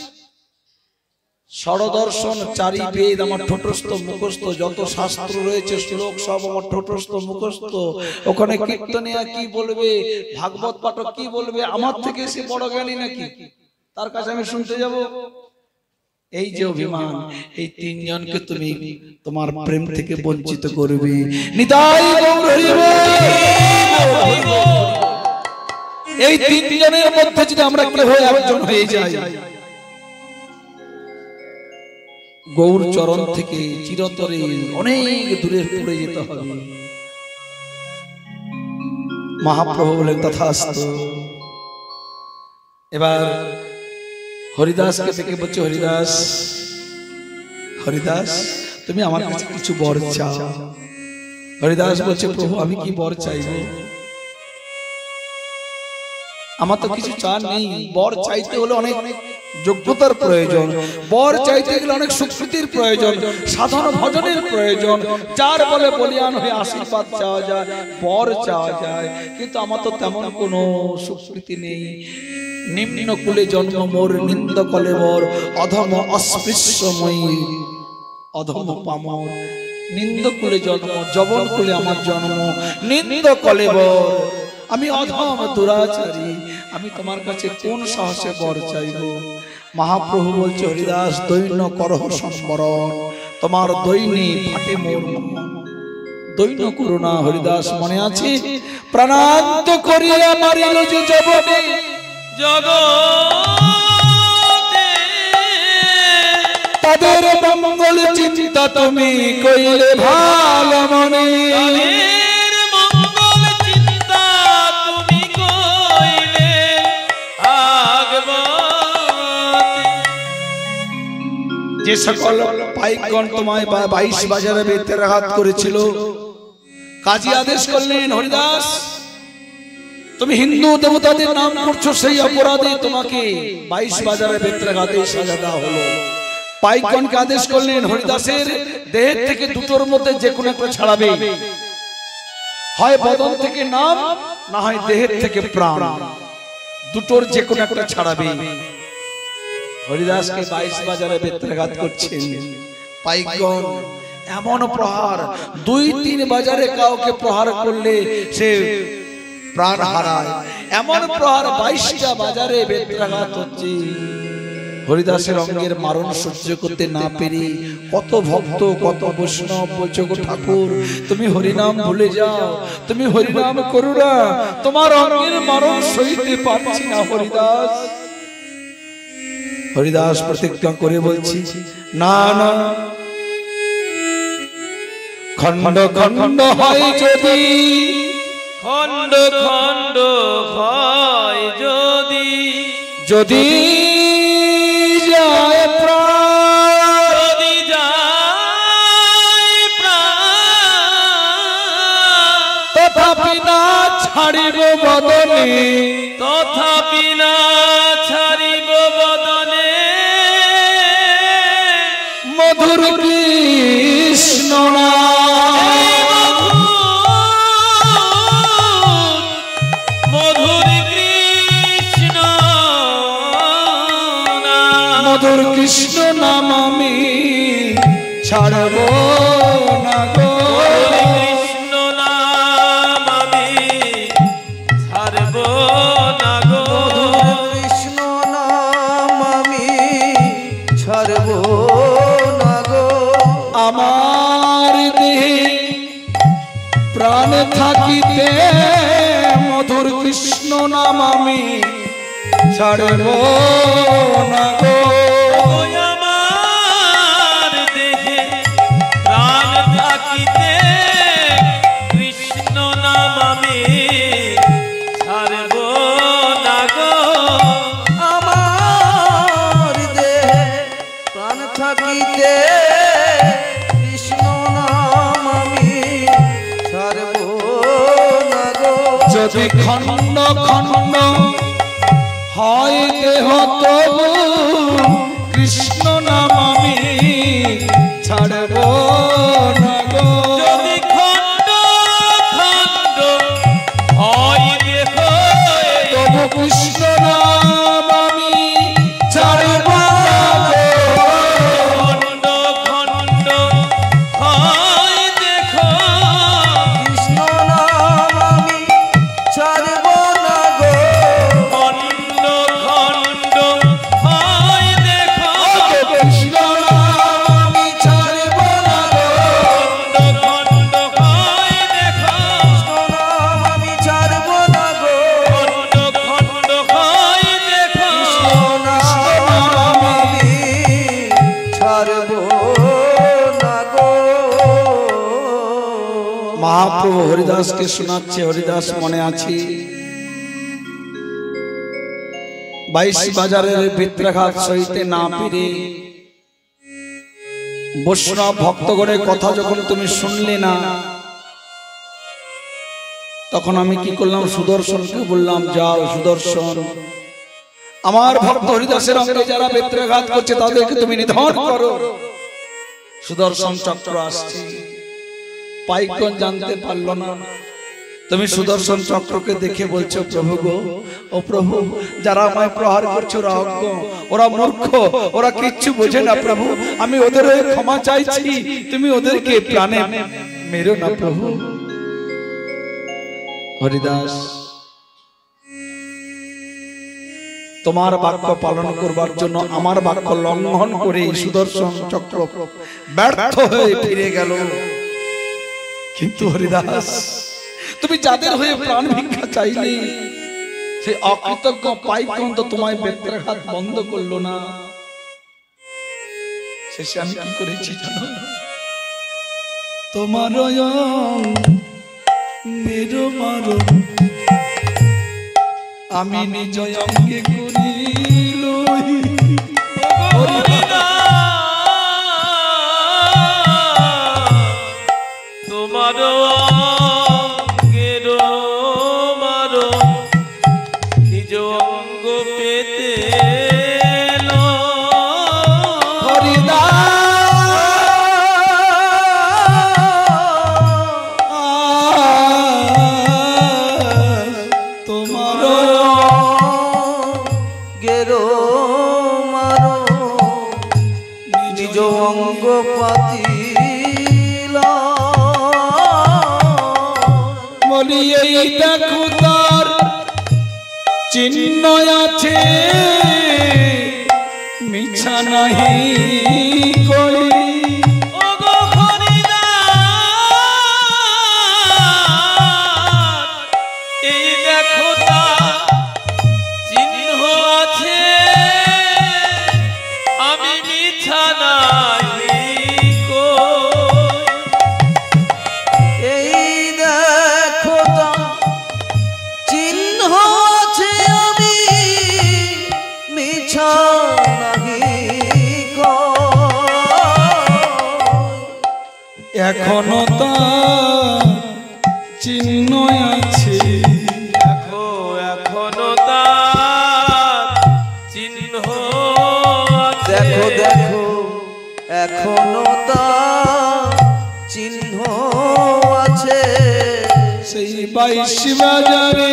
ষড়দর্শন, চারি বেদ আমার ঠোঁটস্থ মুখস্থ, যত শাস্ত্র রয়েছে শ্লোক সব আমার ঠোঁটস্থ মুখস্থ। ওখানে কীর্তনিয়া কি বলবে, ভাগবত পাঠক কি বলবে, আমার থেকে সে বড় জ্ঞানী নাকি? তার কাছে আমি শুনতে যাব? এই যে অভিমান, এই তিনজনকে তুমি তোমার প্রেম থেকে বঞ্চিত করবে। নিতাই গৌর হরি বল। এই তিনজনের মধ্যে যদি আমরা কেহ একজন হয়ে যাই, গৌর চরণ থেকে চিরতরে অনেক দূরে পড়ে যেতে হবে। মহাপ্রভু বলেন তথাস্তু। এবার হরিদাসকে থেকে বলছে, হরিদাস, হরিদাস তুমি আমার কাছে কিছু বর চাও। হরিদাস বলছে, প্রভু আমি কি বর চাইব? আমার তো কিছু চান নেই। বর চাইতে হলে অনেক যোগ্যতার প্রয়োজন, বর চাইতে গেলে অনেক সুকৃতির প্রয়োজন, সাধন ভজনের প্রয়োজন, যার বলে বলিয়ান হয়ে আশীর্বাদ চাওয়া যায়, বর চাওয়া যায়। কিন্তু আমার তো তেমন কোনো সুকৃতি নেই। নিম্ন কুলে জন্ম মোর, নিন্দ কলেবর, অধম অস্পৃশ্যময়ী অধম পামর। নিন্দ কুলে জন্ম, যবন কুলে আমার জন্ম, নিন্দ কলেবর, আমি অধম দুরাচারী, আমি তোমার কাছে কোন সাহসে বর চাইব? মহাপ্রভু বলছে, হরিদাস দৈন্য করহ সম্বরণ, তোমার দৈনী ফাটে মোর মন। দৈন্য করুণা হরিদাস মনে আছে? প্রাণান্ত করিয়া মারিল যে জবনে জগতে, তাদের মঙ্গল চিন্তা তুমি কইলে ভালো মনে। মঙ্গল চিন্তা তুমি কইলে আগবতে। যে সকল পাইকগণ তোমায় 22 বাজারে বেত্রাঘাত করেছিল, কাজী আদেশ করলেন, হরিদাস তুমি হিন্দু দেবতাদের নাম করছো, সেই অপরাধে তোমাকে 22 বাজারে বেত্রাঘাতে সাজা দেওয়া হলো। পাইকগণকে আদেশ করলেন, হরিদাসের দেহের থেকে দুটোর মধ্যে যে কোনো একটা ছাড়াবে, হয় বদন থেকে নাম, না হয় দেহের থেকে প্রাণ, দুটোর যে কোনো একটা ছাড়াবে। হরিদাসকে 22 বাজারে বেত্রাঘাত করছেন পাইকগণ। এমন প্রহার, 2-3 বাজারে কাউকে প্রহার করলে সে প্রাণ হারায়, এমন প্রহার 22টা বাজারে বেত্রাঘাত হচ্ছে। হরিদাসের অঙ্গের মারণ সহ্য করতে না পেরে কত ভক্ত, কত বৈষ্ণব বলছে, গো ঠাকুর তুমি হরিনাম ভুলে যাও, তুমি হরিনাম করো না, তোমার অঙ্গের মারণ সইতে পারছি না হরিদাস। হরিদাস প্রতিজ্ঞা করে বলছি, না না, খণ্ড খণ্ড হয় যদি, খণ্ড খণ্ড হয় যদি, যদি যায় প্রাণ, যদি যায় প্রাণ, তথাপি না ছাড়িব বদনে, তথাপি না ছাড়িব বদনে, মধুর কৃষ্ণ নাম, মধুর কৃষ্ণ নাম, মধুর কৃষ্ণ নাম আমি ছাড়ব না গো। কৃষ্ণ নাম আমি ছাড়ব না গো। কৃষ্ণ নাম আমি ছাড়ব না গো। আমার দেহে প্রাণ থাকিতে মধুর কৃষ্ণ নাম আমি ছাড়ব না গো। ওই আমার দেহে প্রাণ থাকিতে কৃষ্ণ নাম আমি ছাড়ব না গো। আমার দেহে প্রাণ থাকিতে কৃষ্ণ নাম আমি ছাড়ব না গো। যদি খণ্ড খণ্ড হয় দেহ তবু কৃষ্ণ নাম আমি ছাড়ব না গো। যদি খণ্ড খণ্ড হয় দেহ তবু কৃষ্ণ নাম আমি ছাড়ব না গো। খণ্ড খণ্ড হয় দেখো, কৃষ্ণ নাম আমি ছাড়ব না গো। খণ্ড খণ্ড হয় মহাপ্রভু হরিদাসকে শোনাচ্ছে। হরিদাস মনে আছে 22 বাজারের বেত্রাঘাত সইতে না পেরে বৈষ্ণব ভক্তগণের কথা যখন তুমি শুনলে না, তখন আমি কি করলাম? সুদর্শনকে বললাম, যাও সুদর্শন, আমার ভক্ত হরিদাসের অঙ্গে যারা বেত্রাঘাত করছে তাদেরকে তুমি নিধন করো। সুদর্শন চক্র আসছে, পাইকগণ জানতে পারল না। তুমি সুদর্শন চক্রকে দেখে বলছো, প্রভু গো, ও প্রভু, যারা আমায় প্রহার করছে ওরা অজ্ঞ, ওরা মূর্খ, ওরা কিচ্ছু বোঝে না প্রভু, আমি ওদের ক্ষমা চাইছি, তুমি ওদেরকে প্রাণে মেরো না প্রভু। হরিদাস, তোমার বাক্য পালন করবার জন্য আমার বাক্য লঙ্ঘন করে সুদর্শন চক্র ব্যর্থ হয়ে ফিরে গেল। কিন্তু হরিদাস, তুমি যাদের হয়ে প্রাণ ভিক্ষা চাইলে সেই অকৃতজ্ঞ পাইকগণ তো তোমায় বেত্রাঘাত বন্ধ করলো না। শেষে আমি কি করেছি জানো? তোমার মেরো মারো আমি নিজ অঙ্গে করিল। তোমার অঙ্গের মারো নিজ অঙ্গ পেতে দেখো তার চিহ্ন আছে, মিছা নাহি কই। এই দেখো তার চিহ্ন আছে, আমি মিছা নাহি কই। এই দেখো চিহ্ন আছে, আমি মিছা নাহি কই। এখনো তার চিহ্ন আছে, এখনো তার চিহ্ন আছে। দেখো দেখো এখনো তার চিহ্ন আছে, সেই 22 বাজারে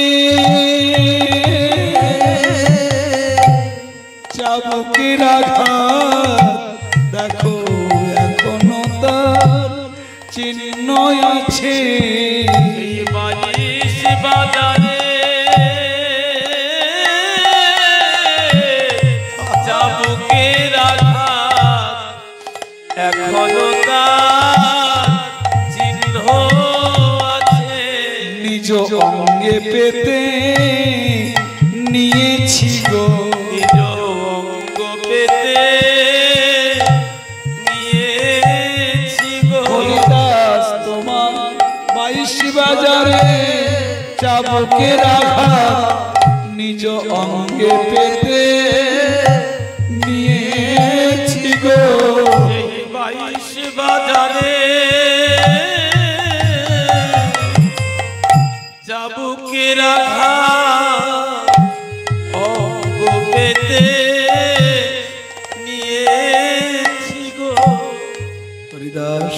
চাবুকের আঘাত। দেখো এখনো তার চিহ্ন আছে, এই 22 বাজারে চাবুকের আঘাত। এখনো তার চিহ্ন আছে, নিজ অঙ্গে পেতে নিয়েছি গো। নিজ অঙ্গ পেতে নিয়েছি গো। হরিদাস, তোমার 22 বাজারে চাবুকের আঘাত নিজ অঙ্গে পেতে নিয়েছি গো। এই 22 বাজারে চাবুকের আঘাত অঙ্গ পেতে নিয়েছি গো। হরিদাস,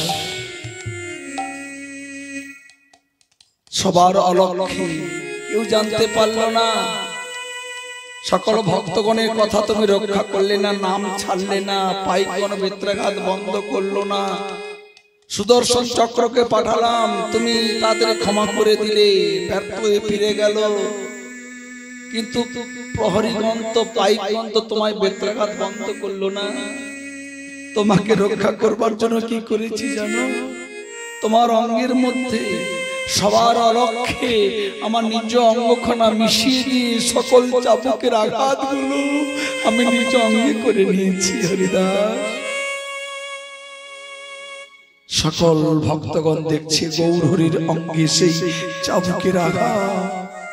সবার অলক্ষ্যে কেউ জানতে পারল না। সকল ভক্তগণের কথা তুমি রক্ষা করলে না, নাম ছাড়লে না, পাইকগণ বেত্রাঘাত বন্ধ করলো না। সুদর্শন চক্রকে পাঠালাম, তুমি তাদের ক্ষমা করে দিলে, ব্যর্থ হয়ে ফিরে গেল। কিন্তু প্রহরীগণ তো পাইকগণ তো তোমায় বেত্রাঘাত বন্ধ করলো না। তোমাকে রক্ষা করবার জন্য কি করেছি জানো? তোমার অঙ্গের মধ্যে সবার অলক্ষ্যে আমার নিজ অঙ্গখানা মিশিয়ে দিয়ে সকল চাবুকের আঘাতগুলো আমি নিজ অঙ্গে করে নিয়েছি। হরিদাস, সকল ভক্তগণ দেখছে গৌর হরির অঙ্গে সেই চাবুকের আঘাত।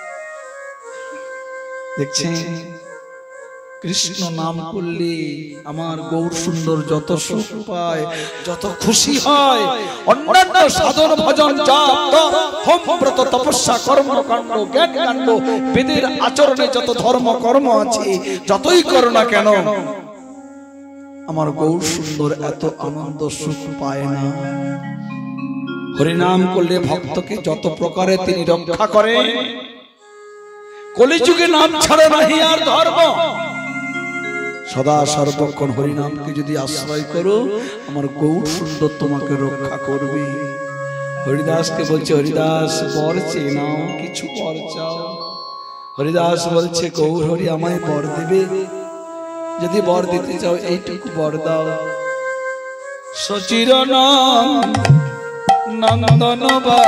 দেখছেন কৃষ্ণ নাম করলে আমার গৌর সুন্দর যত সুখ পায়, যত খুশি হয়, অন্যান্য সাধন ভজন জাপ তপ হোম ব্রত তপস্যা কর্মকাণ্ড জ্ঞান কাণ্ড বেদের আচরণে যত ধর্ম কর্ম আছে যতই করো না কেন, আমার গৌর সুন্দর এত আনন্দ সুখ পায় না। হরিনাম করলে ভক্তকে যত প্রকারে তিনি রক্ষা করেন। কলিযুগে নাম ছাড়া নাহি আর ধর্ম। সদা সর্বক্ষণ হরিনামকে যদি আশ্রয় করো, আমার গৌর সুন্দর তোমাকে রক্ষা করবে। হরিদাসকে বলছে, হরিদাস বর চেয়ে নাও, কিছু বর চাও। হরিদাস বলছে, গৌর হরি আমায় বর দেবে? যদি বর দিতে চাও এইটুকু বর দাও। সচির নাম নন্দন বা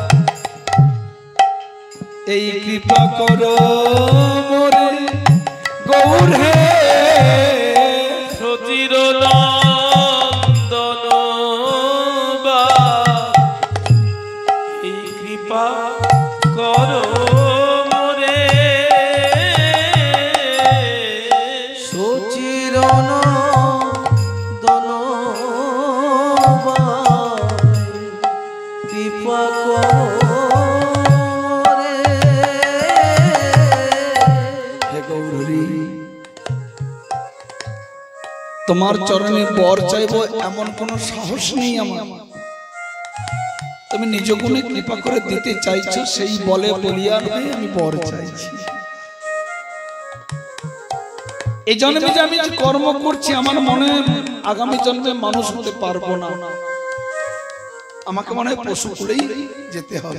এই কৃপা করো মোরে গৌর হে। সচির নন্দন বা এই কৃপা করো মোরে। সচির নন্দন কৃপা করো রে। হে গৌর হরি, তোমার চরণে বর চাইবো এমন কোন সাহস নেই আমার। তুমি নিজ গুণে কৃপা করে দিতে চাইছো, সেই বলে বলিয়া নয় আমি বর চাইছি। এই জন্মে যে আমি যে কর্ম করছি, আমার মনে আগামী জন্মে মানুষ হতে পারবো না, আমাকে মনে হয় পশু করেই যেতে হবে।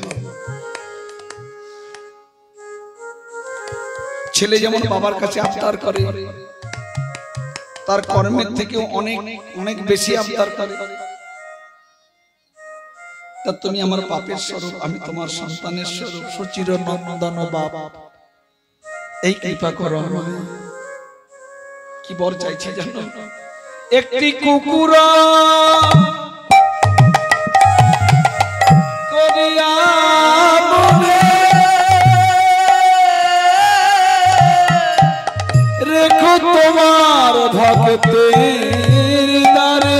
ছেলে যেমন বাবার কাছে আবদার করে, তার কর্মের থেকেও অনেক অনেক বেশি আবদার করে। তা তুমি আমার বাপের স্বরূপ, আমি তোমার সন্তানের স্বরূপ, সচির নন্দন বাপ, এই কৃপা করো আমায়। কি বর চাইছি জানো? একটি কুকুর করিয়া মনে রেখো তোমার ভক্তের দ্বারে।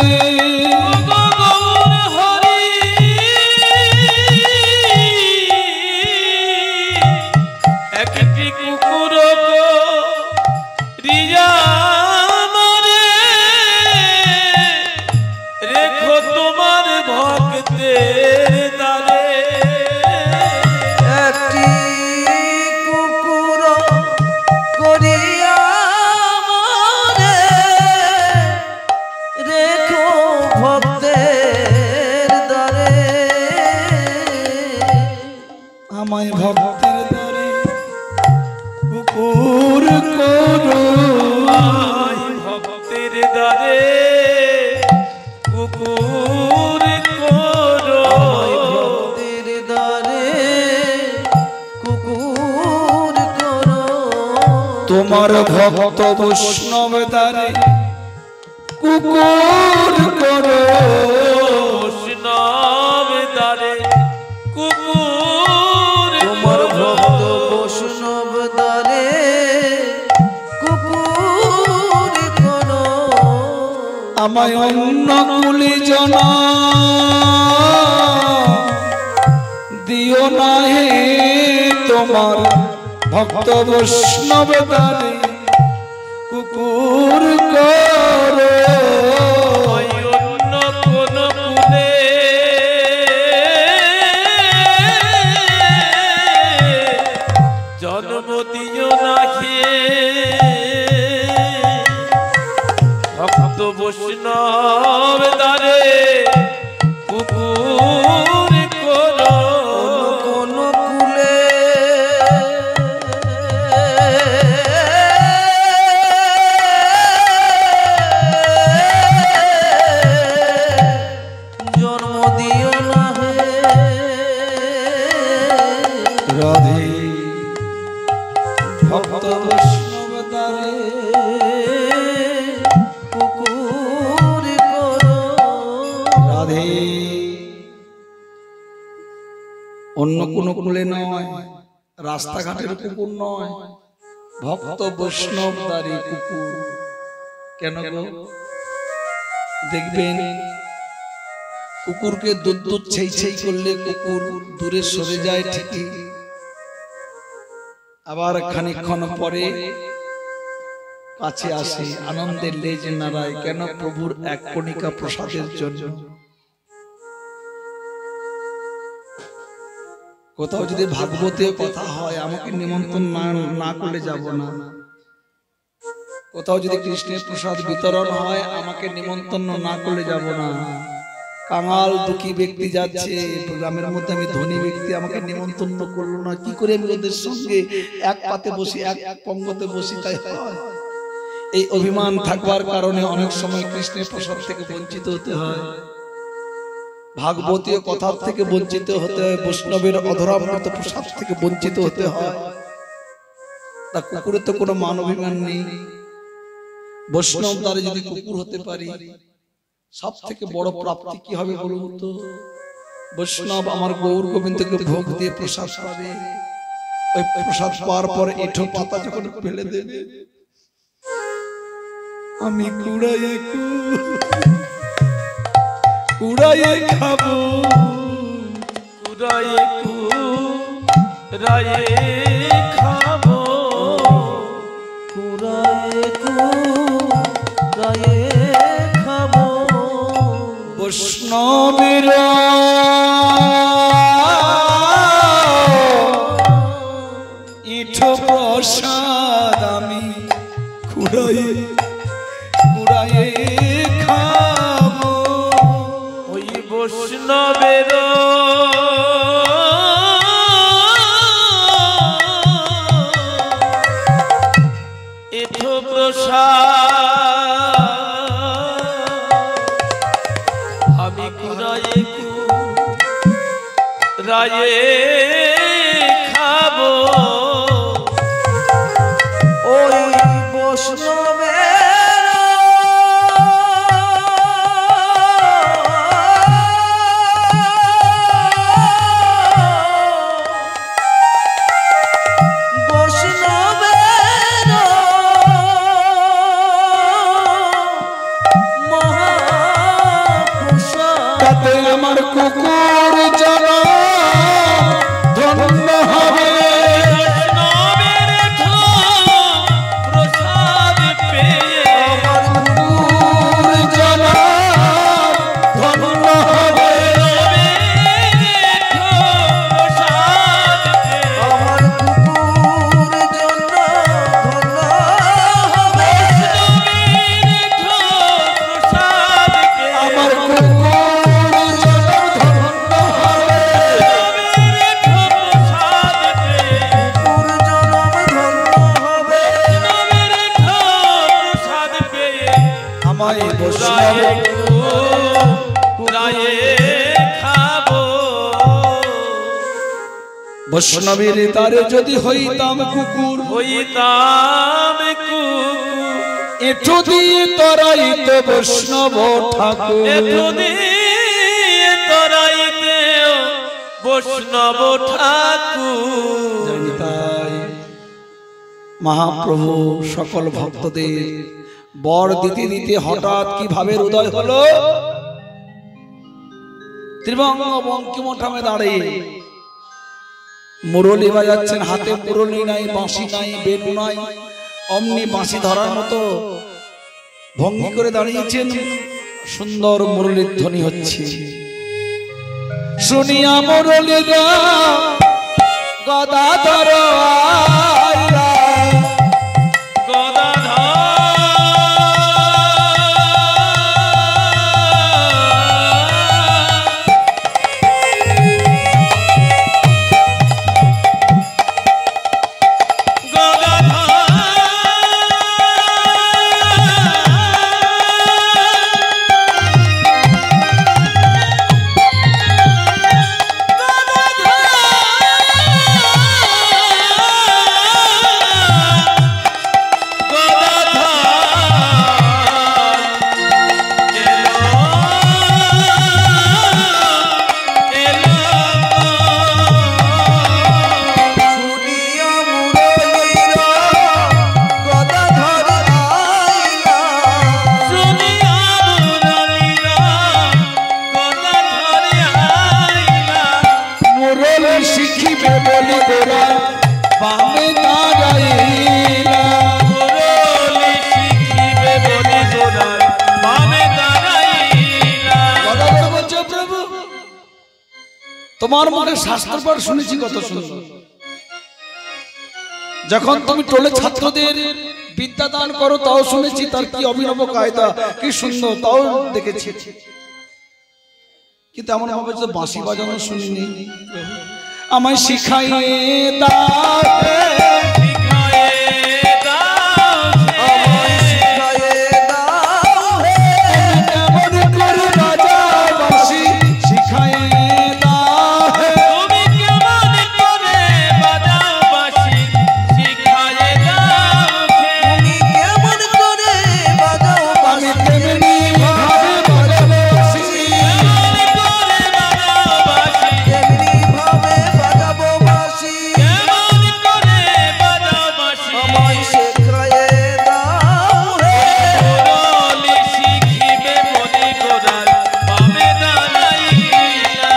একটি কুকুর রিয়া মরে রেখো তোমার ভক্তের দ্বারে। একটি কুকুর করিয়া মনে রেখো ভক্তের দ্বারে। আমায় ভক্তের দ্বারে কুকুর করো। আমায় ভক্তের দ্বারে কুকুর করো। ভক্তের দ্বারে কুকুর করো। তোমার ভক্ত বৈষ্ণব দ্বারে কুকুর করো। বৈষ্ণব দ্বারে কুকুর তোমার করো। ভক্ত বৈষ্ণব দ্বারে কুকুর করো। আমায় অন্য কুলি জনা দিও না হে, তোমার ভক্ত বৈষ্ণব দ্বারে কুকুর করো। অন্য কোন কুলে জন্ম দিও না হে, ভক্ত বৈষ্ণব দ্বারে কুকুর করো। কোন কুলে জন্ম দিও না হে। রাধে ভক্ত বৈষ্ণব দ্বারে কুকুর করো। রাধে কোনো কুলে নয়, রাস্তাঘাটের কুকুর নয়, ভক্ত বৈষ্ণবদারি কুকুর। কেন গো? দেখবেন কুকুরকে দুধ দুধ ছেই ছেই করলে কুকুর দূরে সরে যায় ঠিকই, আবার খানিকক্ষণ পরে কাছে আসে, আনন্দের লেজ নাড়ায়। কেন? প্রভুর এক কণিকা প্রসাদের জন্য। কোথাও যদি ভাগবতে কথা হয়, আমাকে নিমন্ত্রণ না করলে যাব না। কোথাও যদি কৃষ্ণের প্রসাদ বিতরণ হয়, আমাকে নিমন্ত্রণ না করলে যাব না। কাঙাল দুঃখী ব্যক্তি যাচ্ছে গ্রামের মধ্যে, আমি ধনী ব্যক্তি, আমাকে নিমন্ত্রণ করলো না, কি করে আমি ওদের সঙ্গে এক পাতে বসি, এক পঙ্গতে বসি? তাই হয়। এই অভিমান থাকবার কারণে অনেক সময় কৃষ্ণের প্রসাদ থেকে বঞ্চিত হতে হয়, ভাগবতীয় কথার থেকে বঞ্চিত হতে হয়, বৈষ্ণবের অধরামৃত প্রসাদ থেকে বঞ্চিত হতে হয়। তা কুকুরের তো কোনো মান অভিমান নেই। বৈষ্ণব দ্বারা যদি কুকুর হতে পারি, সব থেকে বড় প্রাপ্তি কি হবে বলুন তো? বৈষ্ণব আমার গৌর গোবিন্দকে ভোগ দিয়ে প্রসাদ পাবে। ওই প্রসাদ পাওয়ার পর এঁঠো পাতা যখন ফেলে দেবে, আমি কুড়াইয়ে খাবো, কুড়াইয়ে কুড়াইয়ে খাবো, কুড়ায়ে কুড়ায়ে খাবো। বৈষ্ণবের এঁঠো প্রসাদ আমি কুড়াইয়ে কুড়াইয়ে খাবো। ওই বৈষ্ণবের এঠো প্রসাদ আমি কুড়াইয়ে কুড়াইয়ে খাবো। ওই বৈষ্ণবের তাতে আমার কুকুর যেন ধন্য হবে। বৈষ্ণবের এঠো প্রসাদ পেয়ে আমার কুকুর যেন ধন্য হবে। আমার কুকুর জন্য ধন্য হবে। আমার কুকুর যেন ধন্য হবে। কুকুর জনম ধন্য হবে। আমায় বৈষ্ণব বৈষ্ণবের তারে যদি হইতাম কুকুর, এঠো দিয়ে তরাইত বৈষ্ণব ঠাকুর। বৈষ্ণব ঠাকুর জানি তাই মহাপ্রভু সকল ভক্তদের বর দিতে দিতে হঠাৎ কিভাবে উদয় হলো। ত্রিভঙ্গ বঙ্কিমঠামে দাঁড়িয়ে মুরলী বাজাচ্ছেন, হাতে মুরলী নাই, বাঁশি নাই, বেনু নাই, অমনি বাঁশি ধরার মতো ভঙ্গি করে দাঁড়িয়েছেন। সুন্দর মুরলীর ধ্বনি হচ্ছে। শুনিয়া মুরলীরা গদাধর আইলা, তোরা বামে দাঁড়াইলা। মুরলি শিখিবে বলি তোরার বামে দাঁড়াইলা। গদাধর বলছে, প্রভু তোমার মুখে শাস্ত্রপাঠ শুনেছি কত সুন্দর, যখন তুমি টোলে ছাত্রদের বিদ্যা দান করো তাও শুনেছি, তার কি অভিনব কায়দা, কি সুন্দর তাও দেখেছি, কিন্তু এমন ভাবে যে বাঁশি বাজানো শুনিনি। আমায় শিখাইয়ে দাও হে, শিখায়ে দাও হে। আমায় শিখায়ে দাও হে কেমন করে বাজা বাঁশি শিখাইয়ে দাও হে। তুমি কেমন করে বাজাও বাঁশি শিখায়ে দাও হে। তুমি কেমন করে বাজাও আমি বাঁশি তেমনি ভাবে বাজাবো বাঁশি। কেমন করে বাজাও বাঁশি তেমনি ভাবে বাজাবো বাঁশি কেমন করে বাজাও বাঁশি। আমায় শিখায়ে দাও হে মুরলি শিখিবে বলি তোরার বামে দাঁড়াইলা।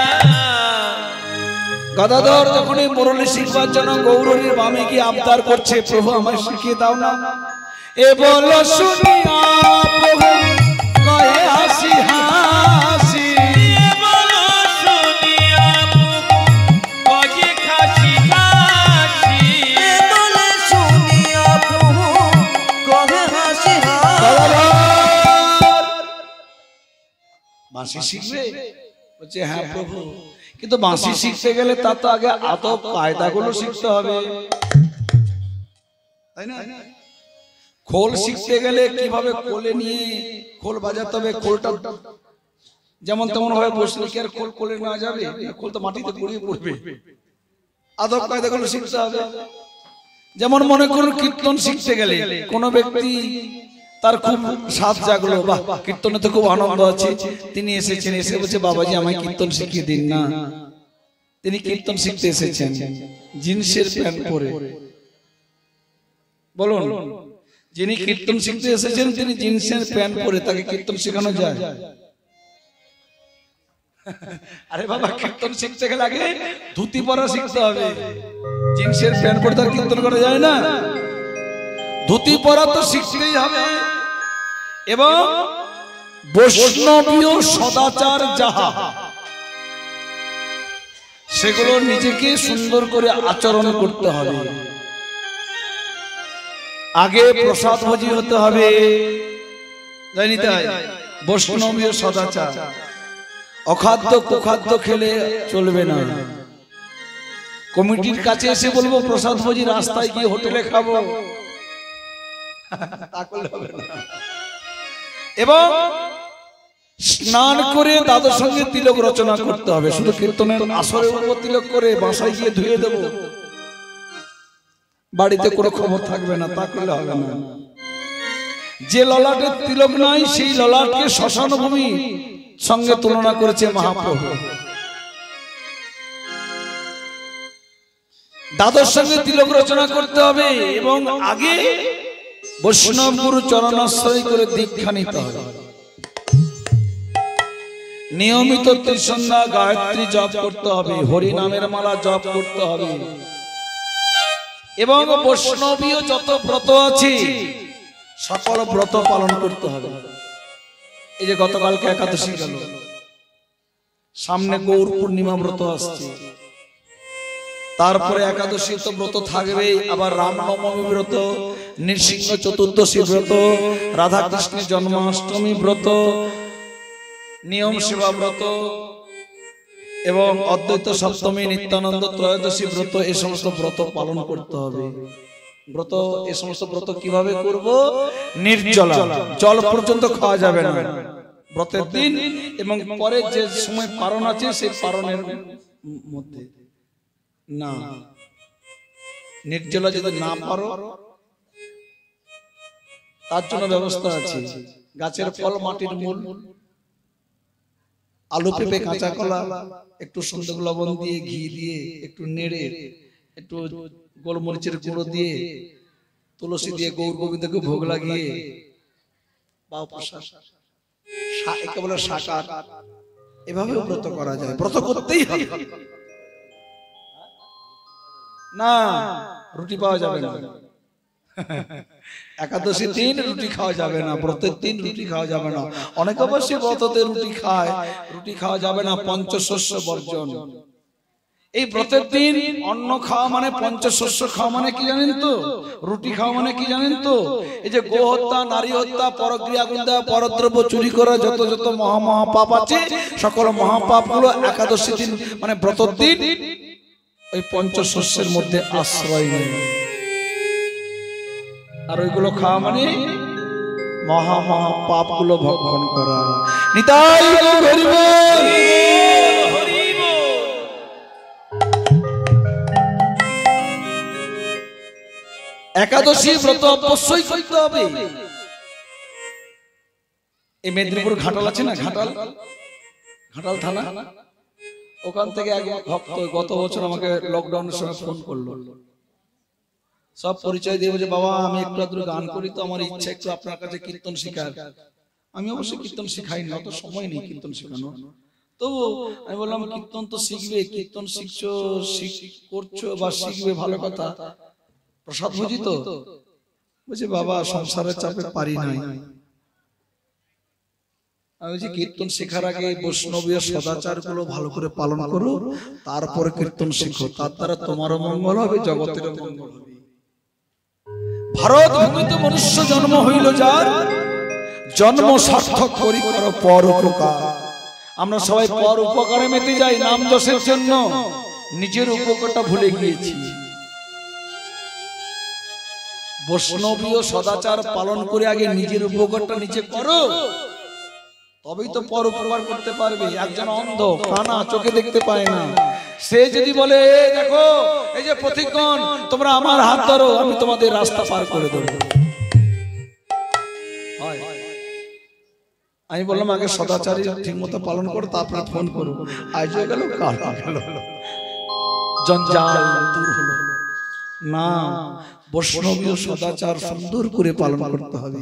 গদাধর যখন এই মুরলী শিখবার জন্য গৌরীর বামে গিয়ে আবদার করছে, প্রভু আমায় শিখিয়ে দাও না। এ বলো শুনিয়া প্রভু কয়ে হাসি হাসি, এ বলো শুনিয়া কয়ে খাসি খাসি। এ বলে শুনিয়া প্রভু কহে হাসি হাসি গদাধর বাঁশি শিখবে? বলছে হ্যাঁ প্রভু, কিন্তু বাঁশি শিখতে গেলে তার তো আগে আদব কায়দাগুলো শিখতে হবে, তাই না? খোল শিখতে গেলে কিভাবে কোলে নিয়ে খোল বাজাতে হবে, খোলটা যেমন তেমন ভাবে বসলে কি আর খোল কোলে না যাবে? খোল তো মাটিতে গড়িয়ে পড়বে। আদব কায়দাগুলো শিখতে হবে। যেমন মনে করুন কীর্তন শিখতে গেলে কোন ব্যক্তি তার খুব স্বাদ জাগলো, বাহ কীর্তনে তো খুব আনন্দ আছে, তিনি এসেছেন, এসে বলছে বাবাজি আমায় কীর্তন শিখিয়ে দিন না। তিনি কীর্তন শিখতে এসেছেন জিন্সের প্যান্ট পরে, বলুন যিনি কীর্তন শিখতে এসেছেন তিনি জিন্সের প্যান্ট পরে, তাকে কীর্তন শেখানো যায়? আরে বাবা, কীর্তন শিখতে গেলে আগে ধুতি পরা শিখতে হবে, জিন্সের প্যান্ট পরে তার কীর্তন করা যায় না। ধুতি পরা তো শিখতেই হবে, এবং বৈষ্ণবীয় সদাচার যাহা সেগুলো নিজেকে সুন্দর করে আচরণ করতে হবে। আগে প্রসাদ ভোজি হতে হবে, জানি তাই বৈষ্ণবীয় সদাচার। অখাদ্য কুখাদ্য খেলে চলবে না। কমিটির কাছে এসে বলবো প্রসাদ ভোজি রাস্তায় গিয়ে হোটেলে খাবো, তা করলে হবে না। এবং স্নান করে দাদুর সঙ্গে তিলক রচনা করতে হবে। শুধু কীর্তনের আসরের উপর তিলক করে বাসায় গিয়ে ধুয়ে দেব, বাড়িতে কোনো খবর থাকবে না, তা করলে হবে না। যে ললাটের তিলক নাই সেই ললাটকে শ্মশান ভূমি সঙ্গে তুলনা করেছে মহাপ্রভু। দাদুর সঙ্গে তিলক রচনা করতে হবে, এবং আগে বৈষ্ণব গুরু চরণাশ্রয় করে দীক্ষা নিতে হবে। নিয়মিত ত্রিসন্ধ্যা গায়ত্রী জপ করতে হবে, হরি নামের মালা জপ করতে হবে, এবং বৈষ্ণবীয় যত ব্রত আছে সকল ব্রত পালন করতে হবে। এই যে গতকালকে একাদশী গেল, সামনে গৌর পূর্ণিমা ব্রত আসছে, তারপরে একাদশী তো ব্রত থাকবেই, আবার রামনবমী ব্রত, নৃসিংহ চতুর্দশী ব্রত, রাধা কৃষ্ণের জন্মাষ্টমী ব্রত, নিয়ম সেবা ব্রত, এবং অদ্বৈত সপ্তমী, নিত্যানন্দ ত্রয়োদশী ব্রত, এই সমস্ত ব্রত পালন করতে হবে। ব্রত এই সমস্ত ব্রত কিভাবে করব? নির্জলা, জল পর্যন্ত খাওয়া যাবে না ব্রতের দিন, এবং পরে যে সময় পারণ আছে সেই পারণের মধ্যে না। নির্জলা যদি না পারো তার জন্য ব্যবস্থা আছে। গাছের ফল, মাটির মূল, আলু পেঁপে কাঁচা কলা, একটু সন্দেহ লবণ দিয়ে, ঘি দিয়ে, একটু নেড়ে, একটু গোলমরিচের গুঁড়ো দিয়ে, তুলসী দিয়ে গৌর গোবিন্দকে ভোগ লাগিয়ে বা প্রসাদ, একে বলে সাকার, এভাবে ব্রত করা যায়। ব্রত করতেই হবে। না, রুটি পাওয়া যাবে না। একাদশী দিন রুটি খাওয়া যাবে না, ব্রতের দিন রুটি খাওয়া যাবে না। অনেকে অবশ্যই ব্রততে রুটি খায়, রুটি খাওয়া যাবে না, পঞ্চশস্য বর্জন। এই ব্রতের দিন অন্ন খাওয়া মানে, পঞ্চশস্য খাওয়া মানে কি জানেন তো? রুটি খাওয়া মানে কি জানেন তো? এই যে গো হত্যা, নারী হত্যা, পরক্রিয়া গুন্দা, পরদ্রব্য চুরি করা, যত যত মহা পাপ আছে, সকল মহাপাপ গুলো একাদশী দিন মানে ব্রতের দিন ওই পঞ্চশস্যের মধ্যে আশ্রয় নেয়। আর ওইগুলো খাওয়া মানে মহা পাপ গুলো ভক্ষণ করা। নিতাই গৌর হরি বল। একাদশী ব্রত অবশ্যই করতে হবে। এই মেদিনীপুর ঘাটাল আছে না, ঘাটাল থানা, ওখান থেকে এক ভক্ত গত বছর আমাকে লকডাউনের সময় ফোন করলো। সব পরিচয় দিয়ে যে বাবা আমি একটু আধটু গান করি, তো আমার ইচ্ছা একটু আপনার কাছে কীর্তন শেখার। আমি অবশ্যই কীর্তন শিখাই না, অত সময় নেই কীর্তন শেখানো। তো আমি বললাম কীর্তন তো শিখবে, কীর্তন শিখছো, করছো বা শিখবে, ভালো কথা, প্রসাদ বুঝি তো? বলছি বাবা সংসারের চাপে পারি নাই। আমি বলছি কীর্তন শেখার আগে বৈষ্ণবীয় সদাচার গুলো ভালো করে পালন করো, তারপরে কীর্তন শিখো, তার দ্বারা তোমারও মঙ্গল হবে, জগতেরও মঙ্গল হবে। ভারত ভূমিতে মনুষ্য জন্ম হইল যার, জন্ম সার্থক করি করো পর উপকার। আমরা সবাই পর উপকারে মেতে যাই নাম যশের জন্য, নিজের উপকারটা ভুলে গিয়েছি। বৈষ্ণবীয় সদাচার পালন করে আগে নিজের উপকারটা নিজে করো, তবেই তো পর উপকার করতে পারবে। একজন অন্ধ, কানা, চোখে দেখতে পায় না, সে যদি বলে দেখো এই যে প্রতিক্ষণ তোমরা আমার হাত ধরো, আমি তোমাদের রাস্তা পার করে দেবো, আমি বললাম আগে সদাচারী ঠিক মতো পালন করো, তারপরে ফোন করো। আজ হয়ে গেল, কাল গেল, জঞ্জাল দূর হলো না। বৈষ্ণবীয় সদাচার সুন্দর করে পালন করতে হবে।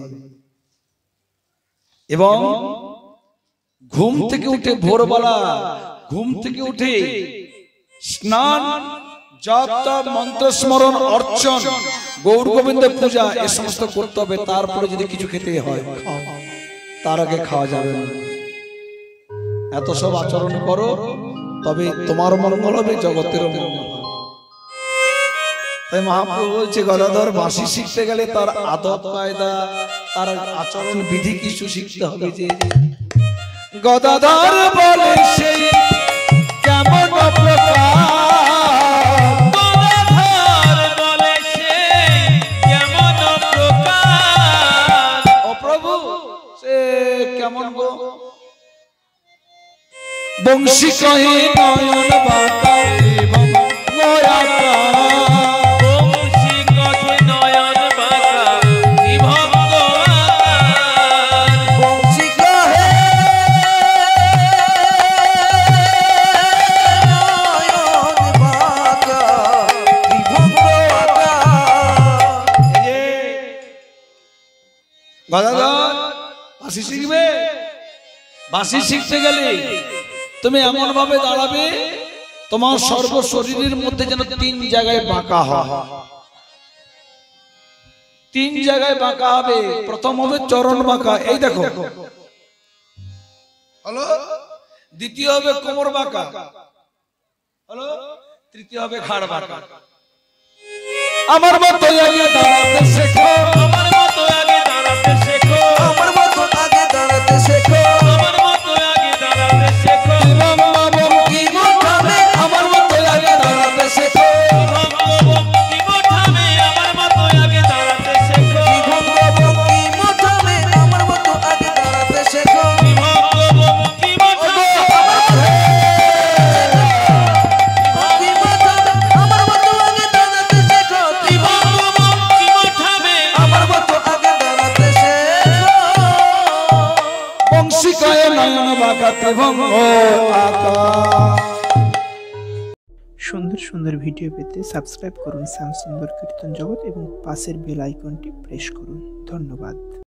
এবং ঘুম থেকে উঠে ভোরবেলা ঘুম থেকে উঠে স্নান, জপ তপ, মন্ত্র স্মরণ, অর্চন, গৌর গোবিন্দ পূজা, এ সমস্ত করতে হবে। তারপরে যদি কিছু খেতে হয় তার আগে খাওয়া যাবে না। এত সব আচরণ করো, তবে তোমার মঙ্গল হবে, জগতেরও মঙ্গল হবে। তাই মহাপ্রভু বলছে গদাধর বাঁশি শিখতে গেলে তার আদব কায়দা, তার আচরণ বিধি কিছু শিখতে হবে। যে গদাধর বলে সেই কেমন প্রকার, গদাধর বলে সেই কেমন প্রকার। ও প্রভু সে কেমন গো? বংশী কহে নয়ন বাঁকা এবং নয়াকা, বংশী কহে নয়ন বাঁকা বিভক্ত আকার। বংশী কহে নয়ন বাঁকা বিভক্ত আকার। গদাধর বাঁশি শিখবে? বাঁশি শিখতে গেলে তুমি এমন ভাবে দাঁড়াবে তোমার সর্ব শরীরের মধ্যে যেন 3 জায়গায় বাঁকা হয়। 3 জায়গায় বাঁকা হবে। প্রথম হবে চরণ বাঁকা, এই দেখো, হলো। দ্বিতীয় হবে কোমর বাঁকা, হলো। তৃতীয় হবে ঘাড় বাঁকা। আমার মতো আগে দাঁড়াতে শেখো, আমার মতো আগে দাঁড়াতে শেখো, আমার মতো আগে দাঁড়াতে শেখো। আমার মতো আগে দাঁড়াতে শেখো। কি গোঠাবে আমার মতো আগে দাঁড়াতে শেখো, ভঙ্গবঙ্কি মোঠামে আমার মতো আগে দাঁড়াতে শেখো। কি ভঙ্গবঙ্কি মোঠামে আমার মতো আগে দাঁড়াতে শেখো। ভঙ্গবঙ্কি মোঠামে কি মোঠামে আমার মতো আগে দাঁড়াতে শেখো। কি ভঙ্গবঙ্কি মোঠামে আমার মতো আগে দাঁড়াতে শেখো। বংশী কয়ে নয়ন বাঁকা ত্রিভঙ্গ আকার। সুন্দর সুন্দর ভিডিও পেতে সাবস্ক্রাইব করুন শ্যাম সুন্দর কীর্তন জগৎ এবং পাশের বেল আইকনটি প্রেস করুন। ধন্যবাদ।